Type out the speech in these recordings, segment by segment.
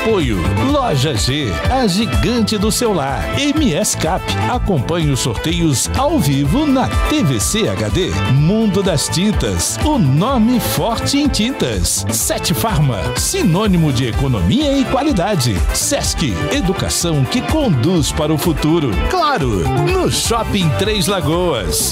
Apoio Loja G, a gigante do celular. MS Cap, acompanhe os sorteios ao vivo na TVC HD. Mundo das Tintas, o nome forte em tintas. Sete Farma, sinônimo de economia e qualidade. Sesc, educação que conduz para o futuro. Claro, no Shopping Três Lagoas.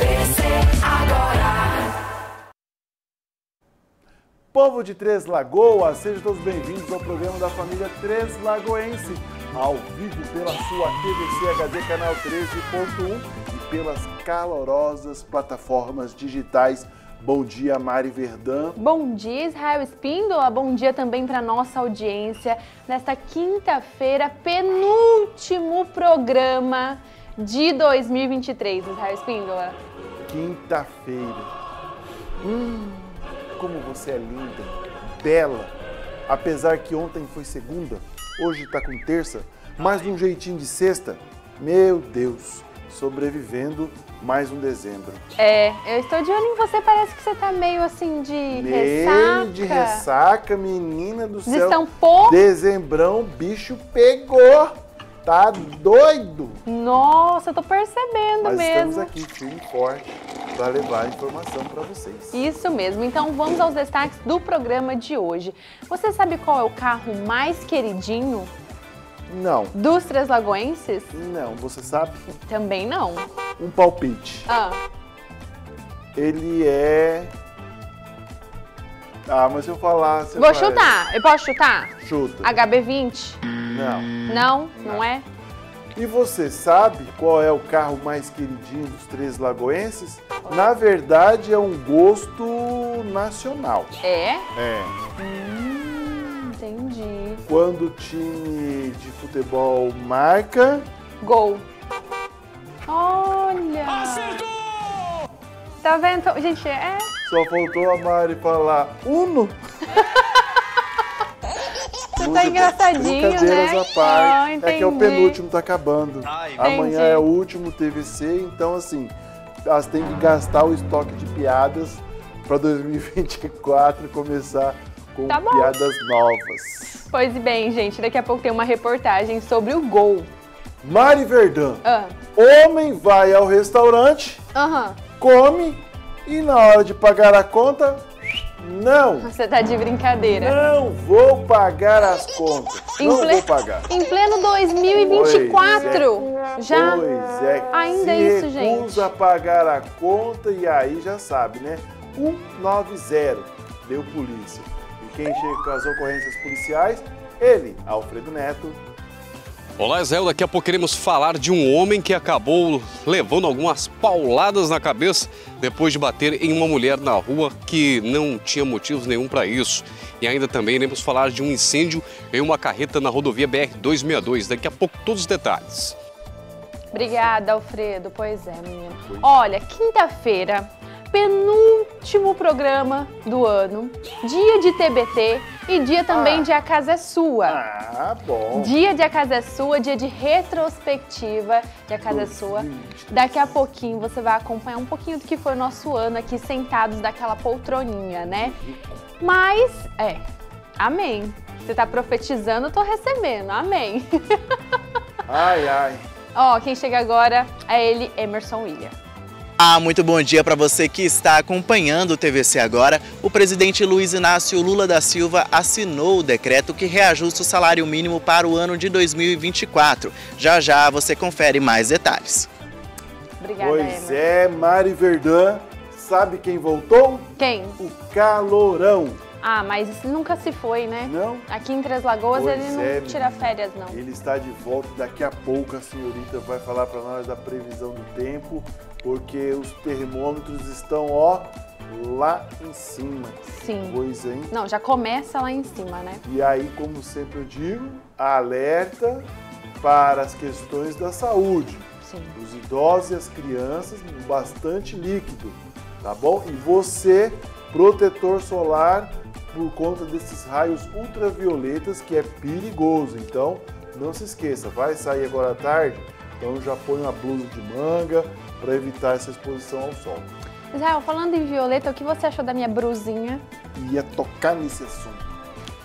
Povo de Três Lagoas, sejam todos bem-vindos ao programa da família Três Lagoense, ao vivo pela sua TVC HD canal 13.1 e pelas calorosas plataformas digitais. Bom dia, Mari Verdun. Bom dia, Israel Espíndola. Bom dia também para nossa audiência nesta quinta-feira, penúltimo programa de 2023, Israel Espíndola. Quinta-feira. Como você é linda, bela. Apesar que ontem foi segunda, hoje tá com terça, mais um jeitinho de sexta. Meu Deus, sobrevivendo mais um dezembro. Eu estou de olho em você, parece que você tá meio assim de ressaca. Meio de ressaca, menina do céu. Destampou? Dezembrão, bicho pegou. Tá doido. Nossa, eu tô percebendo. Mas mesmo. estamos aqui firme e forte para levar a informação para vocês. Isso mesmo. Então vamos aos destaques do programa de hoje. Você sabe qual é o carro mais queridinho? Não. Dos Três Lagoenses? Não, você sabe? Também não. Um palpite. Ele é... mas se eu falar... Vou chutar. Eu posso chutar? Chuta. HB20? Não. Não é? E você sabe qual é o carro mais queridinho dos Três Lagoenses? Na verdade, é um gosto nacional. É? É. Entendi. Quando o time de futebol marca... Gol. Olha! Acertou! Tá vendo? Gente, Só faltou a Mari falar Uno. Você tá engraçadinho, brincadeiras né? à parte. Entendi. É que é o penúltimo, tá acabando. Amanhã Entendi. é o último TVC, então assim, elas têm que gastar o estoque de piadas para 2024 começar com piadas novas. Pois bem, gente, daqui a pouco tem uma reportagem sobre o gol. Mari Verdun, homem vai ao restaurante, come e na hora de pagar a conta, não. Você tá de brincadeira. Não vou pagar as contas. Não vou pagar. Em pleno 2024. Já? Pois é. Ainda se isso, gente. recusa a pagar a conta e aí já sabe, né? 190, deu polícia. E quem chega com as ocorrências policiais? Ele, Alfredo Neto. Olá, Israel. Daqui a pouco queremos falar de um homem que acabou levando algumas pauladas na cabeça depois de bater em uma mulher na rua que não tinha motivos nenhum para isso. E ainda também iremos falar de um incêndio em uma carreta na rodovia BR-262. Daqui a pouco todos os detalhes. Obrigada, Alfredo. Pois é, menino. Olha, quinta-feira, penúltimo programa do ano, dia de TBT e dia também de A Casa é Sua. Bom. Dia de A Casa é Sua, dia de retrospectiva de A Casa é Sua. Daqui a pouquinho você vai acompanhar um pouquinho do que foi o nosso ano aqui sentados daquela poltroninha, né? Mas, amém. Você tá profetizando, eu tô recebendo, amém. Quem chega agora é ele, Emerson William. Muito bom dia para você que está acompanhando o TVC Agora. O presidente Luiz Inácio Lula da Silva assinou o decreto que reajusta o salário mínimo para o ano de 2024. Já já você confere mais detalhes. Obrigada, Pois Mari Verdun, sabe quem voltou? Quem? O calorão. Mas isso nunca se foi, né? Não? Aqui em Três Lagoas Pois ele não tira férias, não. Ele está de volta. Daqui a pouco a senhorita vai falar para nós da previsão do tempo, porque os termômetros estão, lá em cima. Sim. Coisa, hein? Não, já começa lá em cima, né? E aí, como sempre eu digo, alerta para as questões da saúde. Sim. Os idosos e as crianças, bastante líquido, tá bom? E você, protetor solar, por conta desses raios ultravioletas, que é perigoso. Então, não se esqueça, vai sair agora à tarde, então já põe uma blusa de manga para evitar essa exposição ao sol. Israel, falando em violeta, o que você achou da minha brusinha? Ia tocar nesse assunto.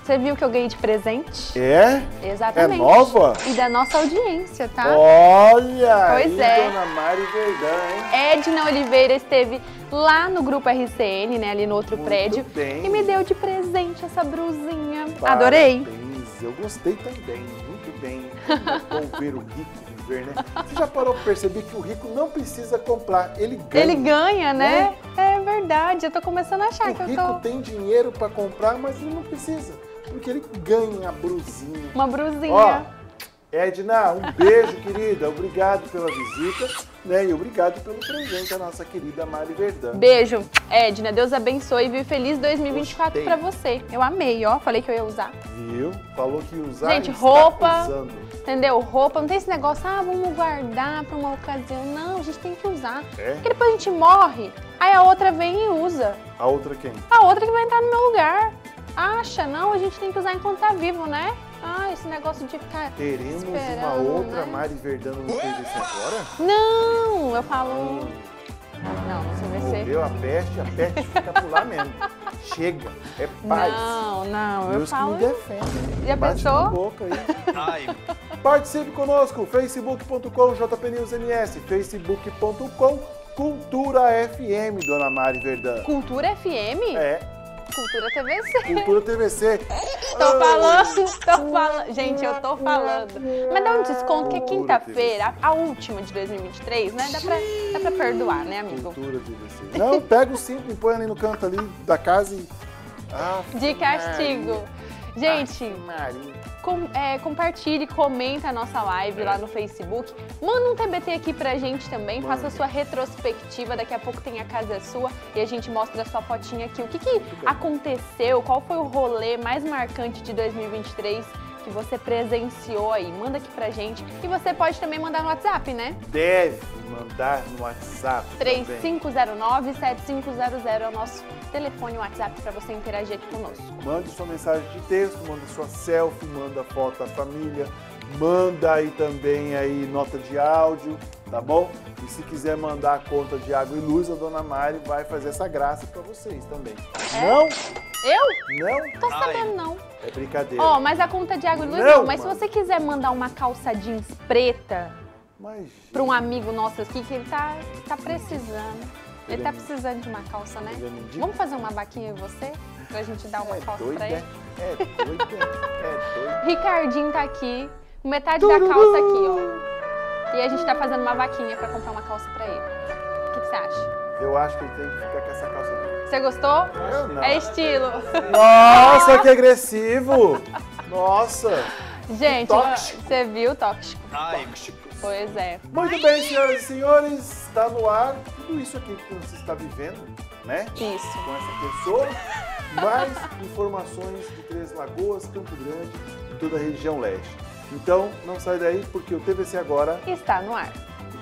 Você viu que eu ganhei de presente? É? Exatamente. É nova? E da nossa audiência, tá? Olha! Pois aí, é. Dona Mari Verdão, hein? Edna Oliveira esteve lá no grupo RCN, né, ali no outro Muito prédio, bem. e me deu de presente essa brusinha. Adorei. Parabéns, eu gostei também, muito bem. É bom ver o rico viver, né? Você já parou para perceber que o rico não precisa comprar, ele ganha. Ele ganha, né? É verdade, eu tô começando a achar que O eu rico tô... tem dinheiro para comprar, mas ele não precisa, porque ele ganha a brusinha. Uma brusinha. Ó, Edna, um beijo, querida. Obrigado pela visita, né? E obrigado pelo presente, a nossa querida Mari Verdão. Beijo, Edna. Deus abençoe e viu feliz 2024 Gostei. pra você. Eu amei, ó. Falei que eu ia usar. Viu? Falou que ia usar. Gente, e está roupa, usando. entendeu? Roupa, não tem esse negócio, vamos guardar pra uma ocasião. Não, a gente tem que usar. É? Porque depois a gente morre, aí a outra vem e usa. A outra quem? A outra que vai entrar no meu lugar. Acha? Não, a gente tem que usar enquanto tá vivo, né? Esse negócio de ficar Teremos uma esperando, outra né? Mari Verdão no TVC agora? Não, eu falo... Não, você vai ser... Morreu a peste fica por lá mesmo. Chega, é paz. Não, eu Deus que falo... me defenda. Já Bate pensou? na boca aí. Participe conosco, facebook.com JPNewsMS, facebook.com Cultura FM, Dona Mari Verdão. Cultura FM? É, Cultura TVC. Cultura TVC. Tô falando. Gente, eu tô falando. Mas dá um desconto que é quinta-feira, a última de 2023, né? Dá pra perdoar, né, amigo? Cultura TVC. Não, pega o cinto e põe ali no canto ali da casa e... De castigo. Gente, Maria. compartilhe, comenta a nossa live lá no Facebook. Manda um TBT aqui pra gente também. Manda. Faça a sua retrospectiva. Daqui a pouco tem A Casa é Sua e a gente mostra a sua fotinha aqui. O que aconteceu? Qual foi o rolê mais marcante de 2023 que você presenciou aí? Manda aqui pra gente. E você pode também mandar no WhatsApp, né? Deve mandar no WhatsApp. 3509-7500 é o nosso telefone WhatsApp para você interagir aqui conosco. Mande sua mensagem de texto, manda sua selfie, manda foto da família, manda aí também aí nota de áudio, tá bom? E se quiser mandar a conta de água e luz, a Dona Mari vai fazer essa graça para vocês também. Não? Eu? Não? Tô sabendo, não. É brincadeira. Ó, mas a conta de água e luz Não, não. Mas mano. se você quiser mandar uma calça jeans preta Mas, para um amigo nosso aqui, que ele tá precisando. Ele tá Ele é- precisando de uma calça, né? ele é mendigo? Vamos fazer uma vaquinha em você? Pra gente dar uma calça doido, pra ele? É doido, é doido. Ricardinho tá aqui, com metade da calça aqui, ó. E a gente tá fazendo uma vaquinha pra comprar uma calça pra ele. O que você acha? Eu acho que ele tem que ficar com essa calça dele. Você gostou? Eu não. É estilo. Nossa, que agressivo! Nossa! Gente, Tóxico. você viu? Tóxico. Tóxico. Pois é. Muito bem, senhoras e senhores, está no ar tudo isso aqui que você está vivendo, né? Isso. Com essa pessoa. Mais informações de Três Lagoas, Campo Grande e toda a região leste. Então, não sai daí porque o TVC Agora Está no ar.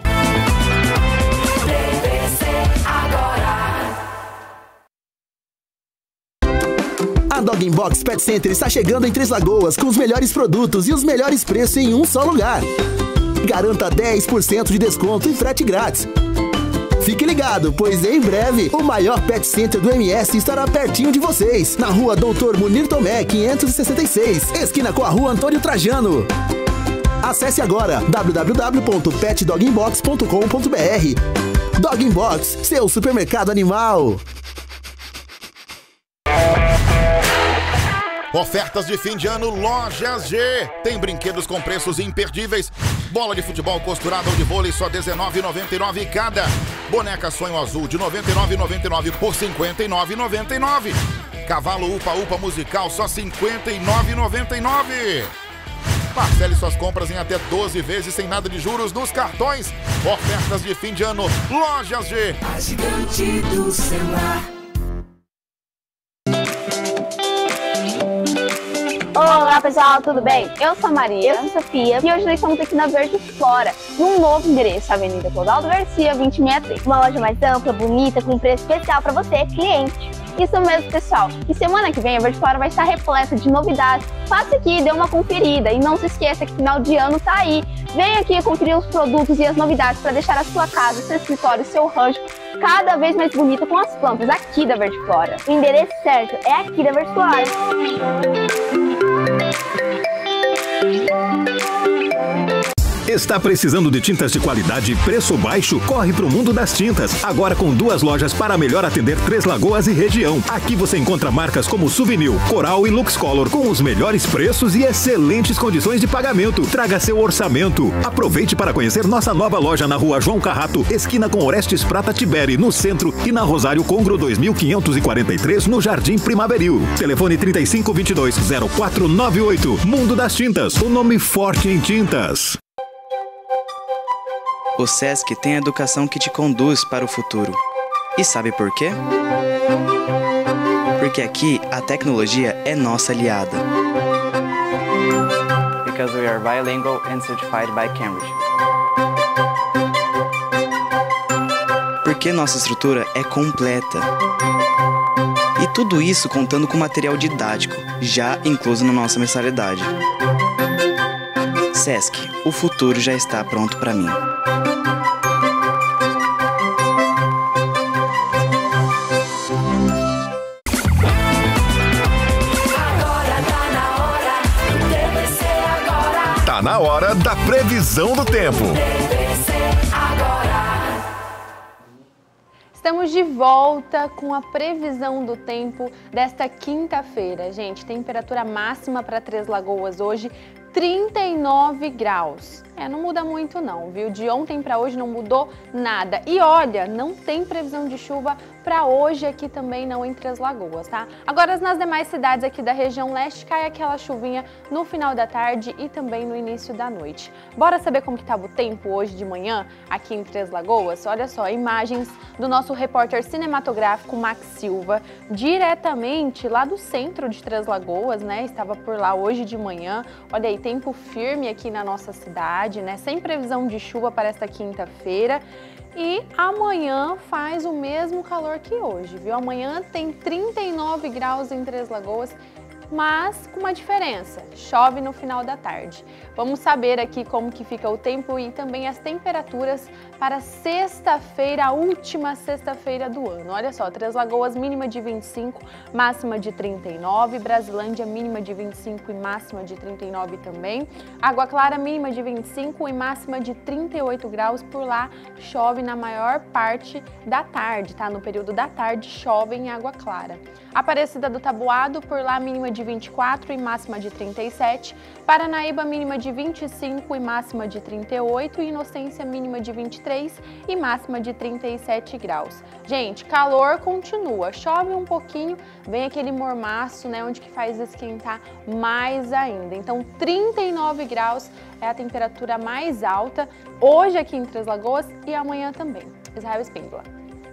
A Dog Box Pet Center está chegando em Três Lagoas com os melhores produtos e os melhores preços em um só lugar. Garanta 10% de desconto e frete grátis. Fique ligado, pois em breve o maior Pet Center do MS estará pertinho de vocês, na rua Doutor Munir Tomé, 566, esquina com a rua Antônio Trajano. Acesse agora www.petdogginbox.com.br. Dog Box, seu supermercado animal. Ofertas de fim de ano Lojas G. Tem brinquedos com preços imperdíveis. Bola de futebol costurada ou de vôlei só R$19,99 cada. Boneca Sonho Azul de R$99,99 por R$59,99. Cavalo Upa Upa musical só R$59,99. Parcele suas compras em até 12 vezes sem nada de juros nos cartões. Ofertas de fim de ano Lojas G. A gigante do celular. Olá pessoal, tudo bem? Eu sou a Maria, eu sou a Sofia e hoje nós estamos aqui na Verde Flora, num novo endereço, Avenida Clodoaldo Garcia, 2063. Uma loja mais ampla, bonita, com preço especial para você, cliente. Isso mesmo, pessoal. E semana que vem a Verde Flora vai estar repleta de novidades. Passa aqui, dê uma conferida e não se esqueça que final de ano tá aí. Vem aqui conferir os produtos e as novidades para deixar a sua casa, seu escritório, seu rancho cada vez mais bonita com as plantas aqui da Verde Flora. O endereço certo é aqui da Verde Flora. Está precisando de tintas de qualidade e preço baixo? Corre para o Mundo das Tintas. Agora com 2 lojas para melhor atender Três Lagoas e região. Aqui você encontra marcas como Souvenir, Coral e Luxcolor com os melhores preços e excelentes condições de pagamento. Traga seu orçamento. Aproveite para conhecer nossa nova loja na Rua João Carrato, esquina com Orestes Prata Tiberi, no centro, e na Rosário Congro 2543, no Jardim Primaveril. Telefone 3522-0498. Mundo das Tintas, o nome forte em tintas. O SESC tem a educação que te conduz para o futuro. E sabe por quê? Porque aqui a tecnologia é nossa aliada. Because we are bilingual and certified by Cambridge. Porque nossa estrutura é completa. E tudo isso contando com material didático, já incluso na nossa mensalidade. SESC, o futuro já está pronto para mim. Tá na hora da previsão do tempo. Estamos de volta com a previsão do tempo desta quinta-feira. Gente, temperatura máxima para Três Lagoas hoje, 39 graus. Não muda muito não, viu? De ontem para hoje não mudou nada. E olha, não tem previsão de chuva para hoje aqui também não em Três Lagoas, tá? Agora nas demais cidades aqui da região leste cai aquela chuvinha no final da tarde e também no início da noite. Bora saber como que estava o tempo hoje de manhã aqui em Três Lagoas? Olha só, imagens do nosso repórter cinematográfico Max Silva, diretamente lá do centro de Três Lagoas, né? Estava por lá hoje de manhã. Olha aí, tempo firme aqui na nossa cidade, né? Sem previsão de chuva para esta quinta-feira. E amanhã faz o mesmo calor que hoje, viu? Amanhã tem 39 graus em Três Lagoas, mas com uma diferença, chove no final da tarde. Vamos saber aqui como que fica o tempo e também as temperaturas para sexta-feira, a última sexta-feira do ano. Olha só, Três Lagoas mínima de 25, máxima de 39, Brasilândia mínima de 25 e máxima de 39 também, Água Clara mínima de 25 e máxima de 38 graus, por lá chove na maior parte da tarde, tá? No período da tarde chove em Água Clara. Aparecida do Taboado, por lá mínima de 24 e máxima de 37, Paranaíba mínima de 25 e máxima de 38 e Inocência mínima de 23 e máxima de 37 graus. Gente, calor continua, chove um pouquinho, vem aquele mormaço, né, onde que faz esquentar mais ainda. Então 39 graus é a temperatura mais alta hoje aqui em Três Lagoas e amanhã também. Israel Espíndola.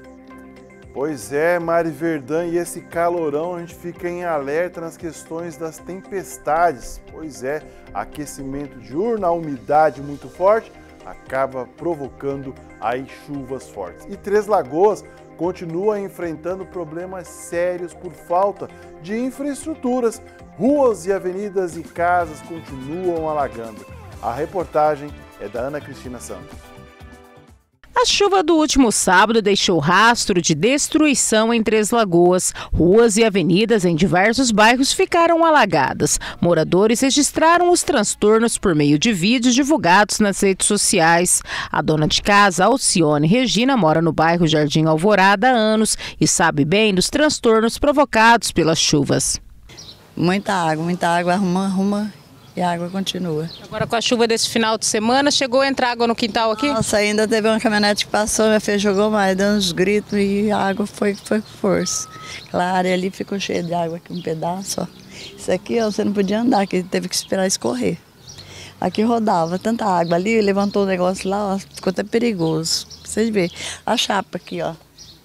Pois é, Mari Verdã, e esse calorão a gente fica em alerta nas questões das tempestades. Pois é, aquecimento diurno, a umidade muito forte acaba provocando aí chuvas fortes. E Três Lagoas continua enfrentando problemas sérios por falta de infraestruturas. Ruas e avenidas e casas continuam alagando. A reportagem é da Ana Cristina Santos. A chuva do último sábado deixou rastro de destruição em Três Lagoas. Ruas e avenidas em diversos bairros ficaram alagadas. Moradores registraram os transtornos por meio de vídeos divulgados nas redes sociais. A dona de casa, Alcione Regina, mora no bairro Jardim Alvorada há anos e sabe bem dos transtornos provocados pelas chuvas. Muita água, arruma. E a água continua. Agora com a chuva desse final de semana, chegou a entrar água no quintal aqui? Nossa, ainda teve uma caminhonete que passou, minha filha jogou mais, deu uns gritos e a água foi com força. Aquela área ali ficou cheia de água aqui, um pedaço, ó. Isso aqui, ó, você não podia andar, que teve que esperar escorrer. Aqui rodava tanta água ali, levantou o negócio lá, ó, ficou até perigoso. Pra vocês verem. A chapa aqui, ó.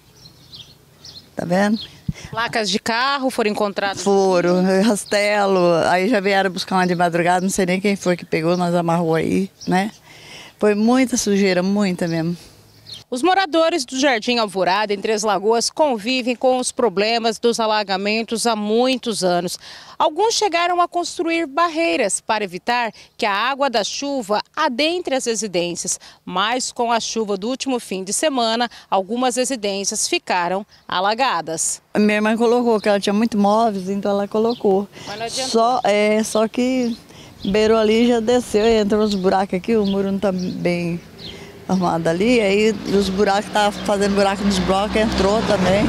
Tá vendo? Placas de carro foram encontradas? Foram, rastelo, aí já vieram buscar uma de madrugada, não sei nem quem foi que pegou, nós amarrou aí, né? Foi muita sujeira, muita mesmo. Os moradores do Jardim Alvorada, em Três Lagoas, convivem com os problemas dos alagamentos há muitos anos. Alguns chegaram a construir barreiras para evitar que a água da chuva adentre as residências. Mas com a chuva do último fim de semana, algumas residências ficaram alagadas. Minha irmã colocou, que ela tinha muito móveis, então ela colocou. Mas não adiantou. Só que beirou ali, já desceu e entrou nos buracos aqui, o muro não está bem armado ali, aí os buracos, tá fazendo buraco nos blocos, entrou também.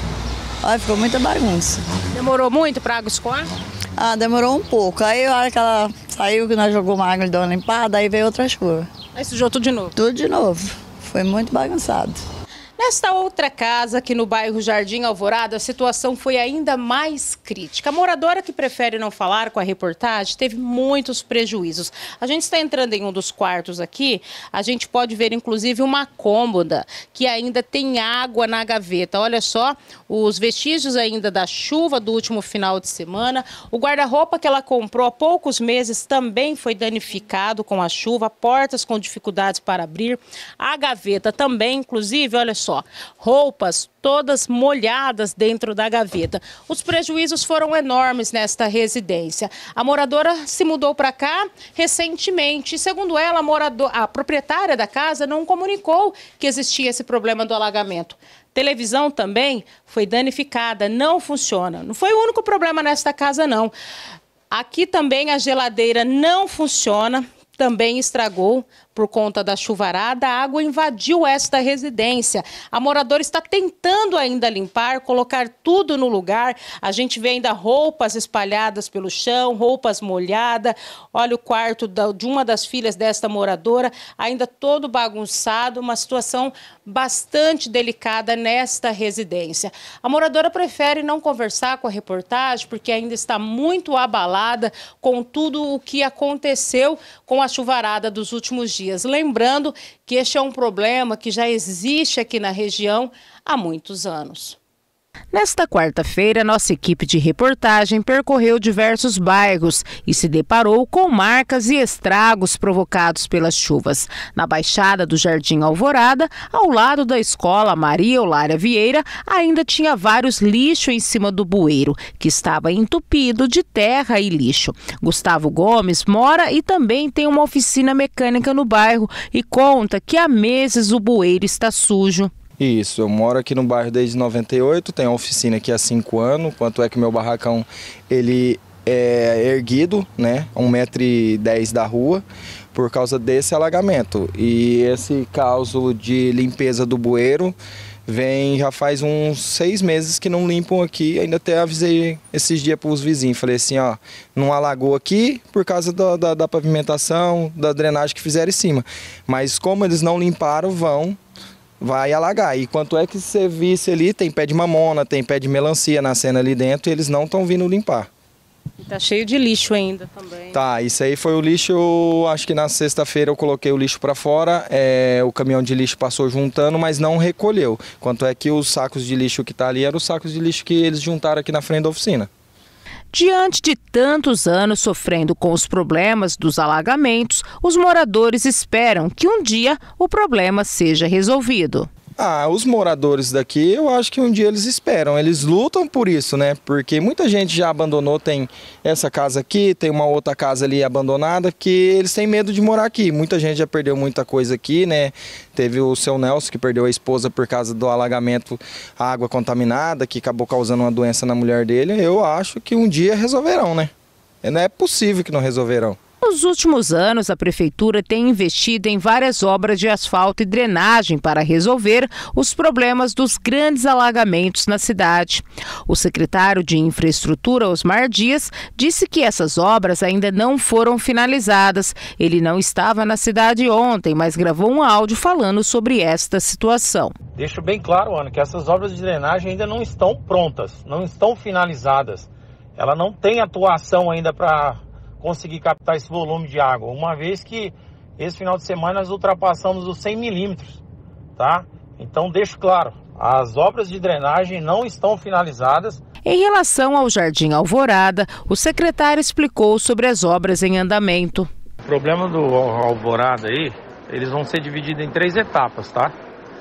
Aí ficou muita bagunça. Demorou muito para a água escoar? Ah, demorou um pouco. Aí a hora que ela saiu, que nós jogamos uma água e deu uma limpada, aí veio outra chuva. Aí sujou tudo de novo? Tudo de novo. Foi muito bagunçado. Nesta outra casa, aqui no bairro Jardim Alvorada, a situação foi ainda mais crítica. A moradora, que prefere não falar com a reportagem, teve muitos prejuízos. A gente está entrando em um dos quartos aqui, a gente pode ver inclusive uma cômoda que ainda tem água na gaveta. Olha só, os vestígios ainda da chuva do último final de semana. O guarda-roupa que ela comprou há poucos meses também foi danificado com a chuva, portas com dificuldades para abrir. A gaveta também, inclusive, olha só, roupas todas molhadas dentro da gaveta. Os prejuízos foram enormes nesta residência. A moradora se mudou para cá recentemente. Segundo ela, a proprietária da casa não comunicou que existia esse problema do alagamento. Televisão também foi danificada, não funciona. Não foi o único problema nesta casa, não. Aqui também a geladeira não funciona, também estragou. Por conta da chuvarada, a água invadiu esta residência. A moradora está tentando ainda limpar, colocar tudo no lugar. A gente vê ainda roupas espalhadas pelo chão, roupas molhadas. Olha o quarto de uma das filhas desta moradora, ainda todo bagunçado, uma situação bastante delicada nesta residência. A moradora prefere não conversar com a reportagem, porque ainda está muito abalada com tudo o que aconteceu com a chuvarada dos últimos dias. Lembrando que este é um problema que já existe aqui na região há muitos anos. Nesta quarta-feira, nossa equipe de reportagem percorreu diversos bairros e se deparou com marcas e estragos provocados pelas chuvas. Na Baixada do Jardim Alvorada, ao lado da escola Maria Eulália Vieira, ainda tinha vários lixos em cima do bueiro, que estava entupido de terra e lixo. Gustavo Gomes mora e também tem uma oficina mecânica no bairro e conta que há meses o bueiro está sujo. Isso, eu moro aqui no bairro desde 98, tenho uma oficina aqui há 5 anos, quanto é que meu barracão ele é erguido, né, 1,10 m da rua, por causa desse alagamento. E esse caso de limpeza do bueiro já faz uns 6 meses que não limpam aqui, ainda até avisei esses dias para os vizinhos, falei assim, ó, não alagou aqui por causa da pavimentação, da drenagem que fizeram em cima, mas como eles não limparam, vai alagar. E quanto é que você visse ali, tem pé de mamona, tem pé de melancia nascendo ali dentro e eles não estão vindo limpar. Tá cheio de lixo ainda também. Tá, isso aí foi o lixo, acho que na sexta-feira eu coloquei o lixo para fora, o caminhão de lixo passou juntando, mas não recolheu. Quanto é que os sacos de lixo que tá ali eram os sacos de lixo que eles juntaram aqui na frente da oficina. Diante de tantos anos sofrendo com os problemas dos alagamentos, os moradores esperam que um dia o problema seja resolvido. Os moradores daqui, eu acho que um dia eles esperam, eles lutam por isso, né? Porque muita gente já abandonou, tem essa casa aqui, tem uma outra casa ali abandonada, que eles têm medo de morar aqui. Muita gente já perdeu muita coisa aqui, né? Teve o seu Nelson que perdeu a esposa por causa do alagamento, a água contaminada, que acabou causando uma doença na mulher dele. Eu acho que um dia resolverão, né? Não é possível que não resolverão. Nos últimos anos, a Prefeitura tem investido em várias obras de asfalto e drenagem para resolver os problemas dos grandes alagamentos na cidade. O secretário de Infraestrutura, Osmar Dias, disse que essas obras ainda não foram finalizadas. Ele não estava na cidade ontem, mas gravou um áudio falando sobre esta situação. Deixo bem claro, Ana, que essas obras de drenagem ainda não estão prontas, não estão finalizadas. Ela não tem atuação ainda para conseguir captar esse volume de água, uma vez que esse final de semana nós ultrapassamos os 100 milímetros, tá? Então deixo claro, as obras de drenagem não estão finalizadas. Em relação ao Jardim Alvorada, o secretário explicou sobre as obras em andamento. O problema do Alvorada aí, eles vão ser divididos em 3 etapas, tá?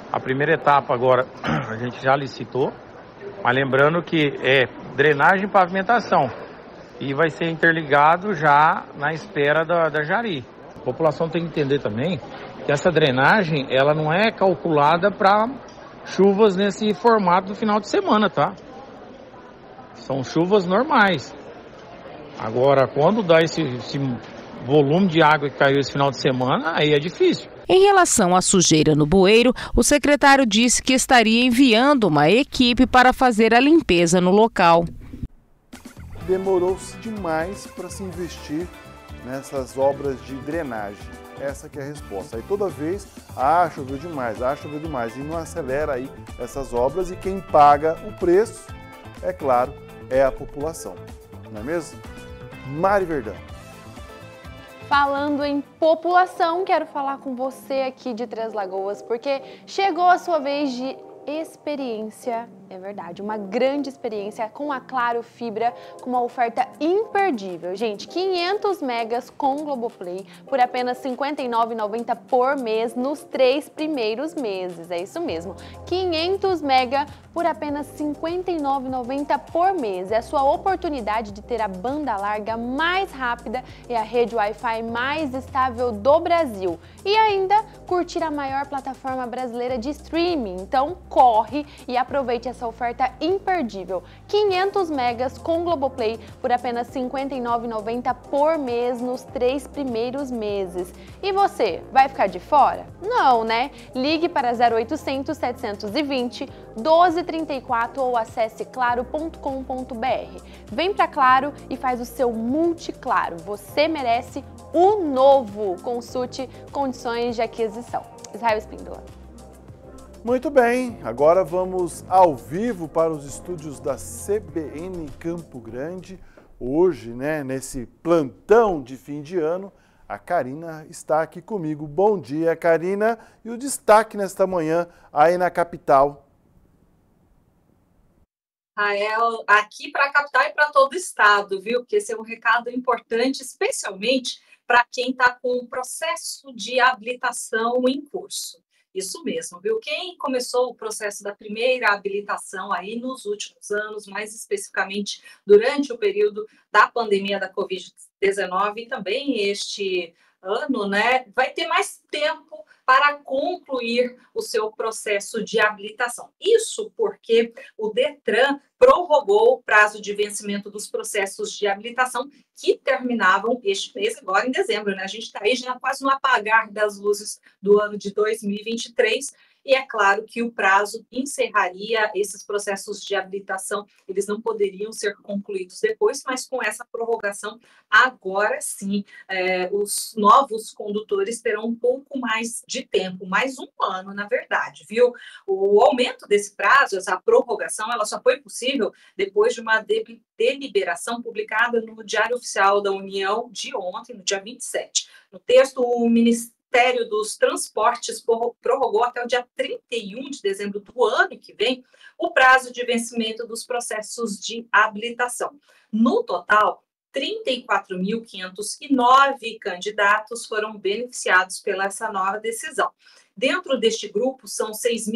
A primeira etapa agora a gente já licitou, mas lembrando que é drenagem e pavimentação. E vai ser interligado já na espera da Jari. A população tem que entender também que essa drenagem, ela não é calculada para chuvas nesse formato do final de semana, tá? São chuvas normais. Agora, quando dá esse volume de água que caiu esse final de semana, aí é difícil. Em relação à sujeira no bueiro, o secretário disse que estaria enviando uma equipe para fazer a limpeza no local. Demorou-se demais para se investir nessas obras de drenagem. Essa que é a resposta. Aí toda vez, choveu demais, e não acelera aí essas obras, e quem paga o preço, é claro, é a população. Não é mesmo? Mari Verdão. Falando em população, quero falar com você aqui de Três Lagoas, porque chegou a sua vez de experiência, é verdade, uma grande experiência com a Claro Fibra, com uma oferta imperdível. Gente, 500 megas com Globoplay por apenas R$ 59,90 por mês nos 3 primeiros meses. É isso mesmo, 500 mega por apenas R$ 59,90 por mês. É a sua oportunidade de ter a banda larga mais rápida e a rede Wi-Fi mais estável do Brasil. E ainda curtir a maior plataforma brasileira de streaming. Então corre e aproveite essa oferta imperdível. 500 megas com Globoplay por apenas R$ 59,90 por mês nos 3 primeiros meses. E você, vai ficar de fora? Não, né? Ligue para 0800 720 1234 ou acesse claro.com.br. Vem pra Claro e faz o seu multiclaro. Você merece o novo. Consulte condições de aquisição. Israel Espíndola. Muito bem, agora vamos ao vivo para os estúdios da CBN Campo Grande. Hoje, nesse plantão de fim de ano, a Karina está aqui comigo. Bom dia, Karina. E o destaque nesta manhã aí na capital. Rael, aqui para a capital e para todo o estado, viu? Porque esse é um recado importante, especialmente para quem está com o processo de habilitação em curso. Isso mesmo, viu? Quem começou o processo da primeira habilitação aí nos últimos anos, mais especificamente durante o período da pandemia da Covid-19 e também este ano, vai ter mais tempo para concluir o seu processo de habilitação. Isso porque o Detran prorrogou o prazo de vencimento dos processos de habilitação que terminavam este mês, agora em dezembro, A gente está aí já quase no apagar das luzes do ano de 2023. E é claro que o prazo encerraria esses processos de habilitação, eles não poderiam ser concluídos depois, mas com essa prorrogação, agora sim, os novos condutores terão um pouco mais de tempo, mais um ano, na verdade, viu? O aumento desse prazo, essa prorrogação, ela só foi possível depois de uma deliberação publicada no Diário Oficial da União de ontem, no dia 27. No texto, o Ministério dos Transportes prorrogou até o dia 31 de dezembro do ano que vem o prazo de vencimento dos processos de habilitação. No total, 34.509 candidatos foram beneficiados pela essa nova decisão. Dentro deste grupo, são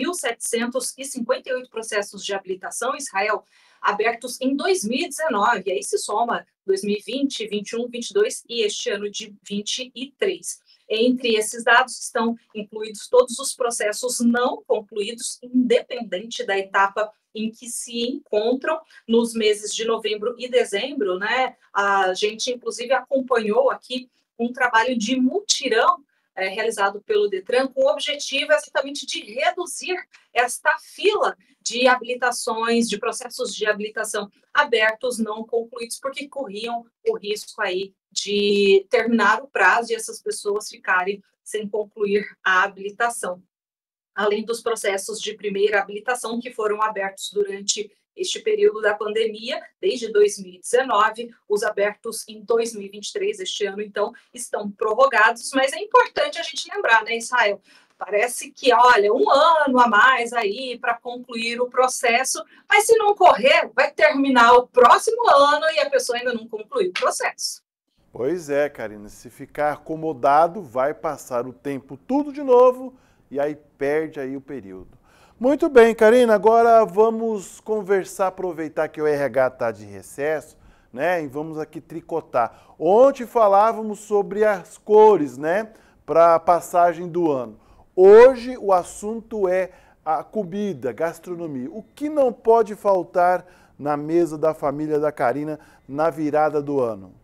6.758 processos de habilitação, Israel, abertos em 2019, e aí se soma 2020, 21, 22 e este ano de 23. Entre esses dados estão incluídos todos os processos não concluídos, independente da etapa em que se encontram nos meses de novembro e dezembro, A gente, inclusive, acompanhou aqui um trabalho de mutirão realizado pelo Detran com o objetivo exatamente de reduzir esta fila de habilitações, de processos de habilitação abertos, não concluídos, porque corriam o risco aí de terminar o prazo e essas pessoas ficarem sem concluir a habilitação. Além dos processos de primeira habilitação que foram abertos durante este período da pandemia, desde 2019, os abertos em 2023, este ano, então, estão prorrogados, mas é importante a gente lembrar, Israel? Parece que, olha, um ano a mais aí para concluir o processo, mas se não correr, vai terminar o próximo ano e a pessoa ainda não concluiu o processo. Pois é, Karina, se ficar acomodado, vai passar o tempo tudo de novo e aí perde aí o período. Muito bem, Karina, agora vamos conversar, aproveitar que o RH está de recesso, né? E vamos aqui tricotar. Ontem falávamos sobre as cores, né? Para a passagem do ano. Hoje o assunto é a comida, gastronomia. O que não pode faltar na mesa da família da Karina na virada do ano?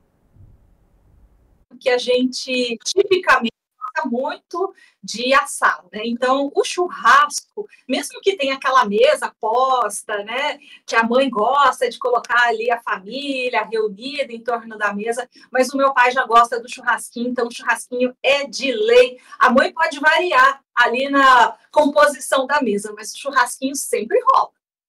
Que a gente tipicamente gosta muito de assar, né? Então, o churrasco, mesmo que tenha aquela mesa posta, né? Que a mãe gosta de colocar ali a família reunida em torno da mesa, mas o meu pai já gosta do churrasquinho, então o churrasquinho é de lei. A mãe pode variar ali na composição da mesa, mas o churrasquinho sempre rola.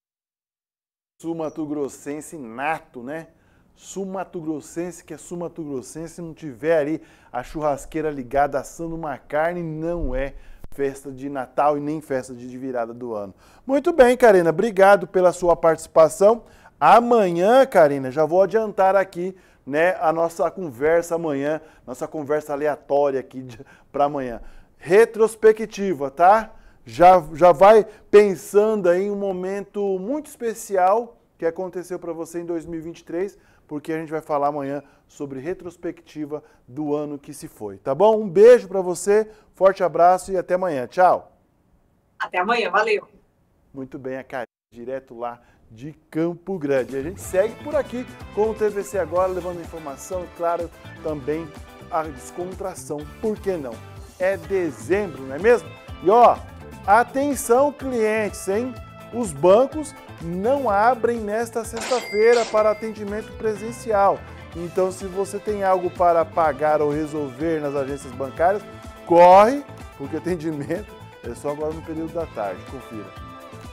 Sul-mato-grossense nato, né? Sul-mato-grossense, que é sul-mato-grossense, se não tiver ali a churrasqueira ligada assando uma carne, não é festa de Natal e nem festa de virada do ano. Muito bem, Karina, obrigado pela sua participação. Amanhã, Karina, já vou adiantar aqui, né, a nossa conversa amanhã, nossa conversa aleatória aqui para amanhã. Retrospectiva, tá? Já vai pensando aí em um momento muito especial que aconteceu para você em 2023, porque a gente vai falar amanhã sobre retrospectiva do ano que se foi, tá bom? Um beijo para você, forte abraço e até amanhã. Tchau. Até amanhã, valeu. Muito bem, a Karina, direto lá de Campo Grande. E a gente segue por aqui com o TVC Agora, levando informação e, claro, também a descontração. Por que não? É dezembro, não é mesmo? E ó, atenção clientes, hein? Os bancos não abrem nesta sexta-feira para atendimento presencial. Então, se você tem algo para pagar ou resolver nas agências bancárias, corre, porque atendimento é só agora no período da tarde. Confira.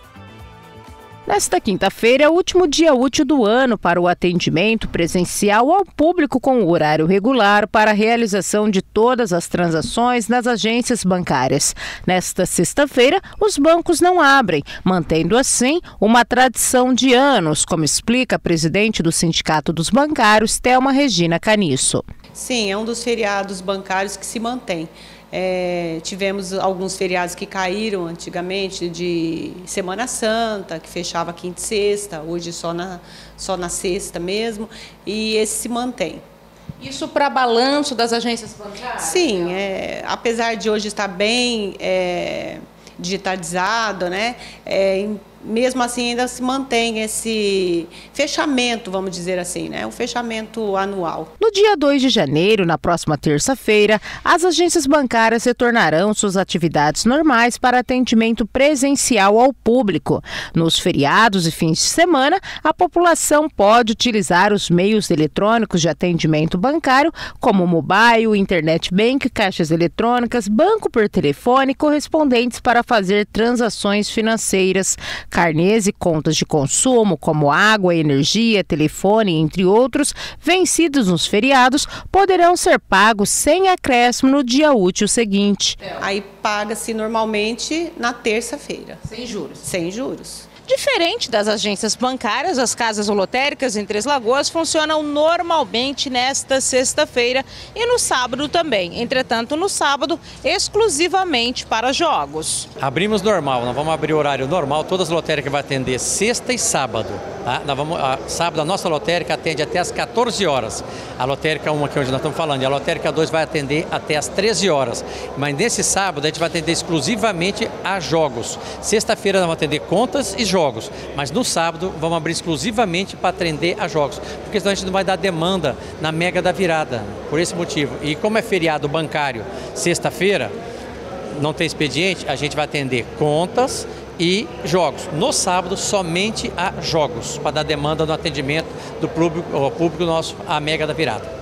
Nesta quinta-feira é o último dia útil do ano para o atendimento presencial ao público com o horário regular para a realização de todas as transações nas agências bancárias. Nesta sexta-feira, os bancos não abrem, mantendo assim uma tradição de anos, como explica a presidente do Sindicato dos Bancários, Thelma Regina Caniço. Sim, é um dos feriados bancários que se mantém. Tivemos alguns feriados que caíram antigamente, de Semana Santa, que fechava quinta e sexta, hoje só na sexta mesmo, e esse se mantém. Isso para balanço das agências bancárias? Sim, apesar de hoje estar bem digitalizado, né? Mesmo assim ainda se mantém esse fechamento, vamos dizer assim, né? Um fechamento anual. No dia 2 de janeiro, na próxima terça-feira, as agências bancárias retornarão suas atividades normais para atendimento presencial ao público. Nos feriados e fins de semana, a população pode utilizar os meios eletrônicos de atendimento bancário, como mobile, internet bank, caixas eletrônicas, banco por telefone, correspondentes para fazer transações financeiras. Carnês e contas de consumo, como água, energia, telefone, entre outros, vencidos nos feriados, poderão ser pagos sem acréscimo no dia útil seguinte. Aí paga-se normalmente na terça-feira. Sem juros? Sem juros. Diferente das agências bancárias, as casas lotéricas em Três Lagoas funcionam normalmente nesta sexta-feira e no sábado também. Entretanto, no sábado, exclusivamente para jogos. Abrimos normal, nós vamos abrir horário normal, todas as lotéricas vão atender sexta e sábado. Tá? Sábado a nossa lotérica atende até às 14 horas. A lotérica 1 aqui onde nós estamos falando, e a lotérica 2 vai atender até às 13 horas. Mas nesse sábado a gente vai atender exclusivamente a jogos. Sexta-feira nós vamos atender contas e jogos, mas no sábado vamos abrir exclusivamente para atender a jogos, porque senão a gente não vai dar demanda na mega da virada, por esse motivo. E como é feriado bancário, sexta-feira, não tem expediente, a gente vai atender contas e jogos. No sábado, somente a jogos, para dar demanda no atendimento do público nosso, a mega da virada.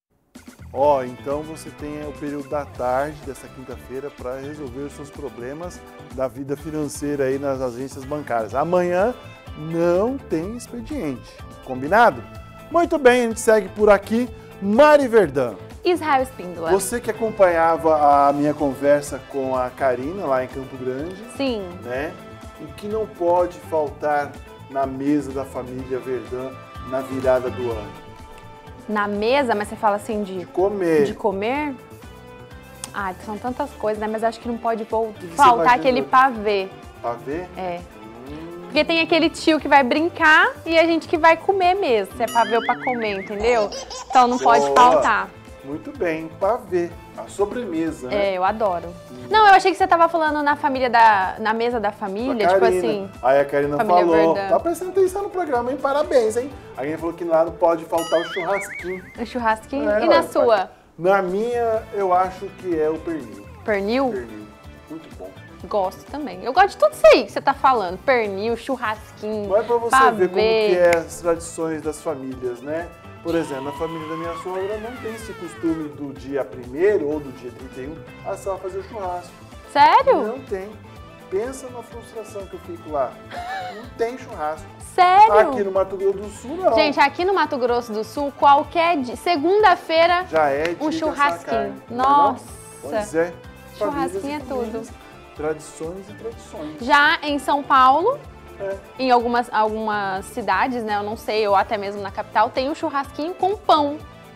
Então você tem o período da tarde dessa quinta-feira para resolver os seus problemas da vida financeira aí nas agências bancárias. Amanhã não tem expediente, combinado? Muito bem, a gente segue por aqui. Mari Verdão. Israel Espíndola. Você que acompanhava a minha conversa com a Karina lá em Campo Grande. Sim. Né? O que não pode faltar na mesa da família Verdão na virada do ano? Na mesa, mas você fala assim de comer. De comer? Ah, são tantas coisas, né? Mas acho que não pode você faltar imagina? aquele pavê. Pavê? É. Porque tem aquele tio que vai brincar e a gente que vai comer mesmo. Se é pavê ou pra comer, entendeu? Então não pode faltar. Muito bem, pavê. A sobremesa, né? É, eu adoro. Não, eu achei que você tava falando na mesa da família, tipo assim. Aí a Karina família falou, Verdão. tá prestando atenção no programa, hein? Parabéns, hein? A Karina falou que lá não pode faltar o churrasquinho. O churrasquinho? É, E na sua? Na minha, eu acho que é o pernil. Pernil? Pernil. Muito bom. Gosto também. Eu gosto de tudo isso aí que você tá falando. Pernil, churrasquinho, Mas pra você pavê. ver como que é as tradições das famílias, né? Por exemplo, na família da minha sogra não tem esse costume do dia 1º ou do dia 31 a só fazer o churrasco. Sério? Não tem. Pensa na frustração que eu fico lá. Não tem churrasco. Sério? Aqui no Mato Grosso do Sul, não. Gente, aqui no Mato Grosso do Sul, qualquer dia, segunda-feira, já é um dia churrasquinho. não? Nossa. Pois é. Churrasquinho é tudo. Famílias, tradições e tradições. Já em São Paulo, em algumas cidades, né, eu não sei, ou até mesmo na capital, tem um churrasquinho com pão.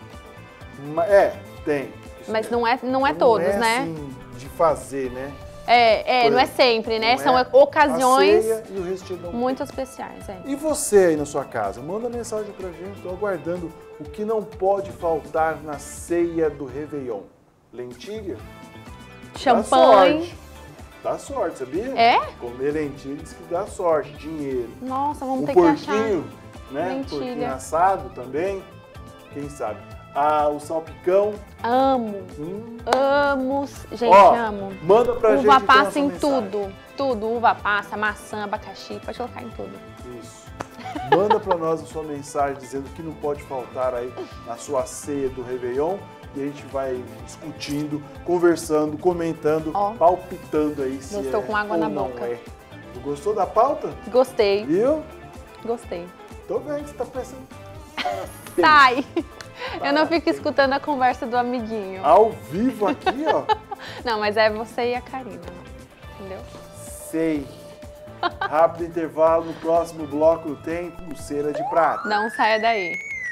Tem. Mas não é todos, né? Assim, de fazer, né? Não é sempre, né? São a ocasiões ceia e o resto muito especiais. E você aí na sua casa? Manda mensagem pra gente. Estou aguardando o que não pode faltar na ceia do Réveillon. Lentilha? Champanhe. Dá sorte, sabia? É? Comer lentilha diz que dá sorte, dinheiro. Nossa, vamos ter que achar. Né? Lentilha. Porquinho assado também. Quem sabe? O salpicão. Amo. Amo. Gente, amo. Manda pra gente. Uva passa em tudo. Tudo. Uva passa, maçã, abacaxi. Pode colocar em tudo. Isso. Manda pra nós a sua mensagem dizendo que não pode faltar aí na sua ceia do Réveillon. E a gente vai discutindo, conversando, comentando, palpitando aí se estou com água na não boca. É. Tu gostou da pauta? Gostei. Viu? Gostei. Tô vendo que você tá pensando. Sai! Eu não fico escutando a conversa do amiguinho. Ao vivo aqui, ó. Não, mas é você e a Karina, entendeu? Sei. Rápido intervalo, no próximo bloco tem Pulseira de Prata. Não saia daí.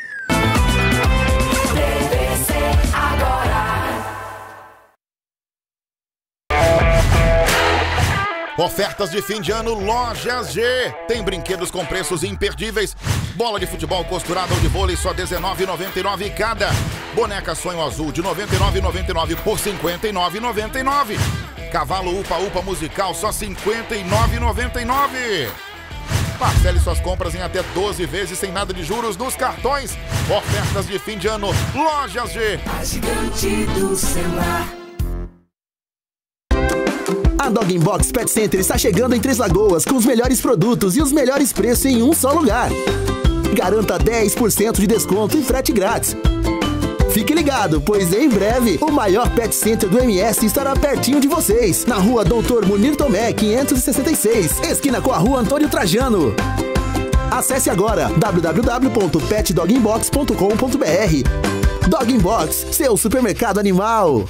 TVC agora. Ofertas de fim de ano Lojas G. Tem brinquedos com preços imperdíveis. Bola de futebol costurada ou de vôlei só R$19,99 cada. Boneca Sonho Azul de R$99,99 por R$59,99. Cavalo Upa Upa musical só R$59,99. Parcele suas compras em até 12 vezes sem nada de juros nos cartões. Ofertas de fim de ano Lojas G. A gigante do celular. A Dog Box Pet Center está chegando em Três Lagoas com os melhores produtos e os melhores preços em um só lugar. Garanta 10% de desconto e frete grátis. Fique ligado, pois em breve o maior Pet Center do MS estará pertinho de vocês, na rua Doutor Munir Tomé, 566, esquina com a rua Antônio Trajano. Acesse agora www.petdoginbox.com.br. Dog Box, seu supermercado animal.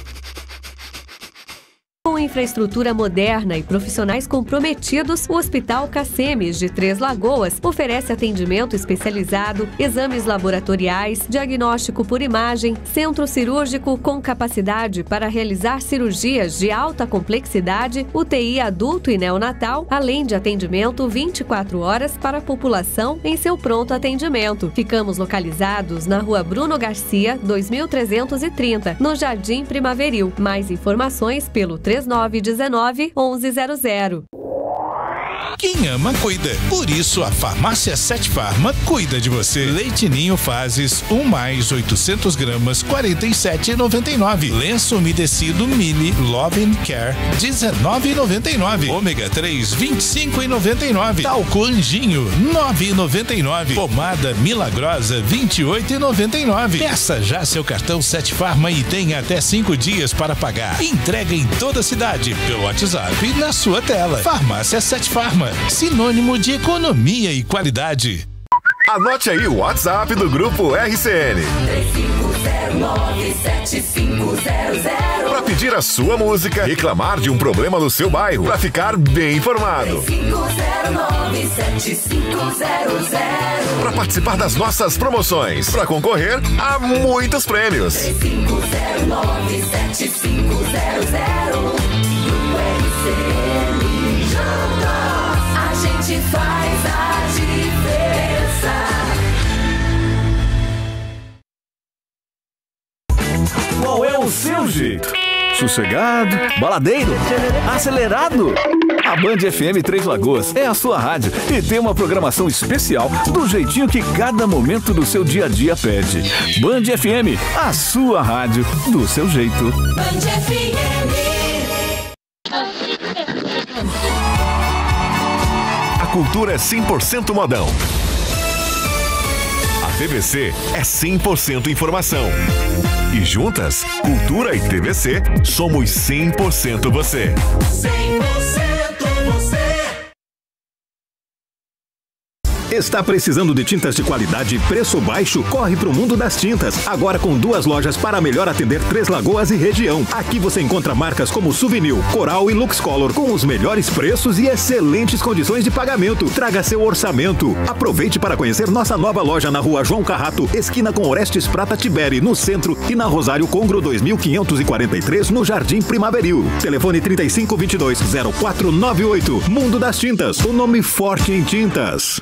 Com infraestrutura moderna e profissionais comprometidos, o Hospital Cacemes de Três Lagoas oferece atendimento especializado, exames laboratoriais, diagnóstico por imagem, centro cirúrgico com capacidade para realizar cirurgias de alta complexidade, UTI adulto e neonatal, além de atendimento 24 horas para a população em seu pronto atendimento. Ficamos localizados na Rua Bruno Garcia, 2330, no Jardim Primaveril. Mais informações pelo 3919-1100. Quem ama, cuida. Por isso, a Farmácia 7 Farma cuida de você. Leite Ninho Fases, 1 + 800 gramas, R$ 47,99. Lenço umedecido Mili Love & Care, R$ 19,99. Ômega 3, R$ 25,99. Talco Anjinho, R$ 9,99. Pomada Milagrosa, R$ 28,99. Peça já seu cartão 7 Farma e tenha até 5 dias para pagar. Entrega em toda a cidade, pelo WhatsApp e na sua tela. Farmácia 7 Farma, sinônimo de economia e qualidade. Anote aí o WhatsApp do Grupo RCN. 3509-7500. Para pedir a sua música, reclamar de um problema no seu bairro, para ficar bem informado. 3509-7500. Para participar das nossas promoções, para concorrer a muitos prêmios. 3509-7500. No RCN juntos, a gente faz a diferença. Qual é o seu jeito? Sossegado, baladeiro, acelerado? A Band FM Três Lagoas é a sua rádio e tem uma programação especial do jeitinho que cada momento do seu dia a dia pede. Band FM, a sua rádio do seu jeito. Band FM. A cultura é 100% modão. A TVC é 100% informação. E juntas, cultura e TVC, somos 100% você. 100% você. Está precisando de tintas de qualidade e preço baixo? Corre pro mundo das tintas. Agora com 2 lojas para melhor atender Três Lagoas e região. Aqui você encontra marcas como Souvenir, Coral e Luxcolor com os melhores preços e excelentes condições de pagamento. Traga seu orçamento. Aproveite para conhecer nossa nova loja na Rua João Carrato, esquina com Orestes Prata Tiberi, no centro, e na Rosário Congro 2543, no Jardim Primaveril. Telefone 3522-0498. Mundo das Tintas, o nome forte em tintas.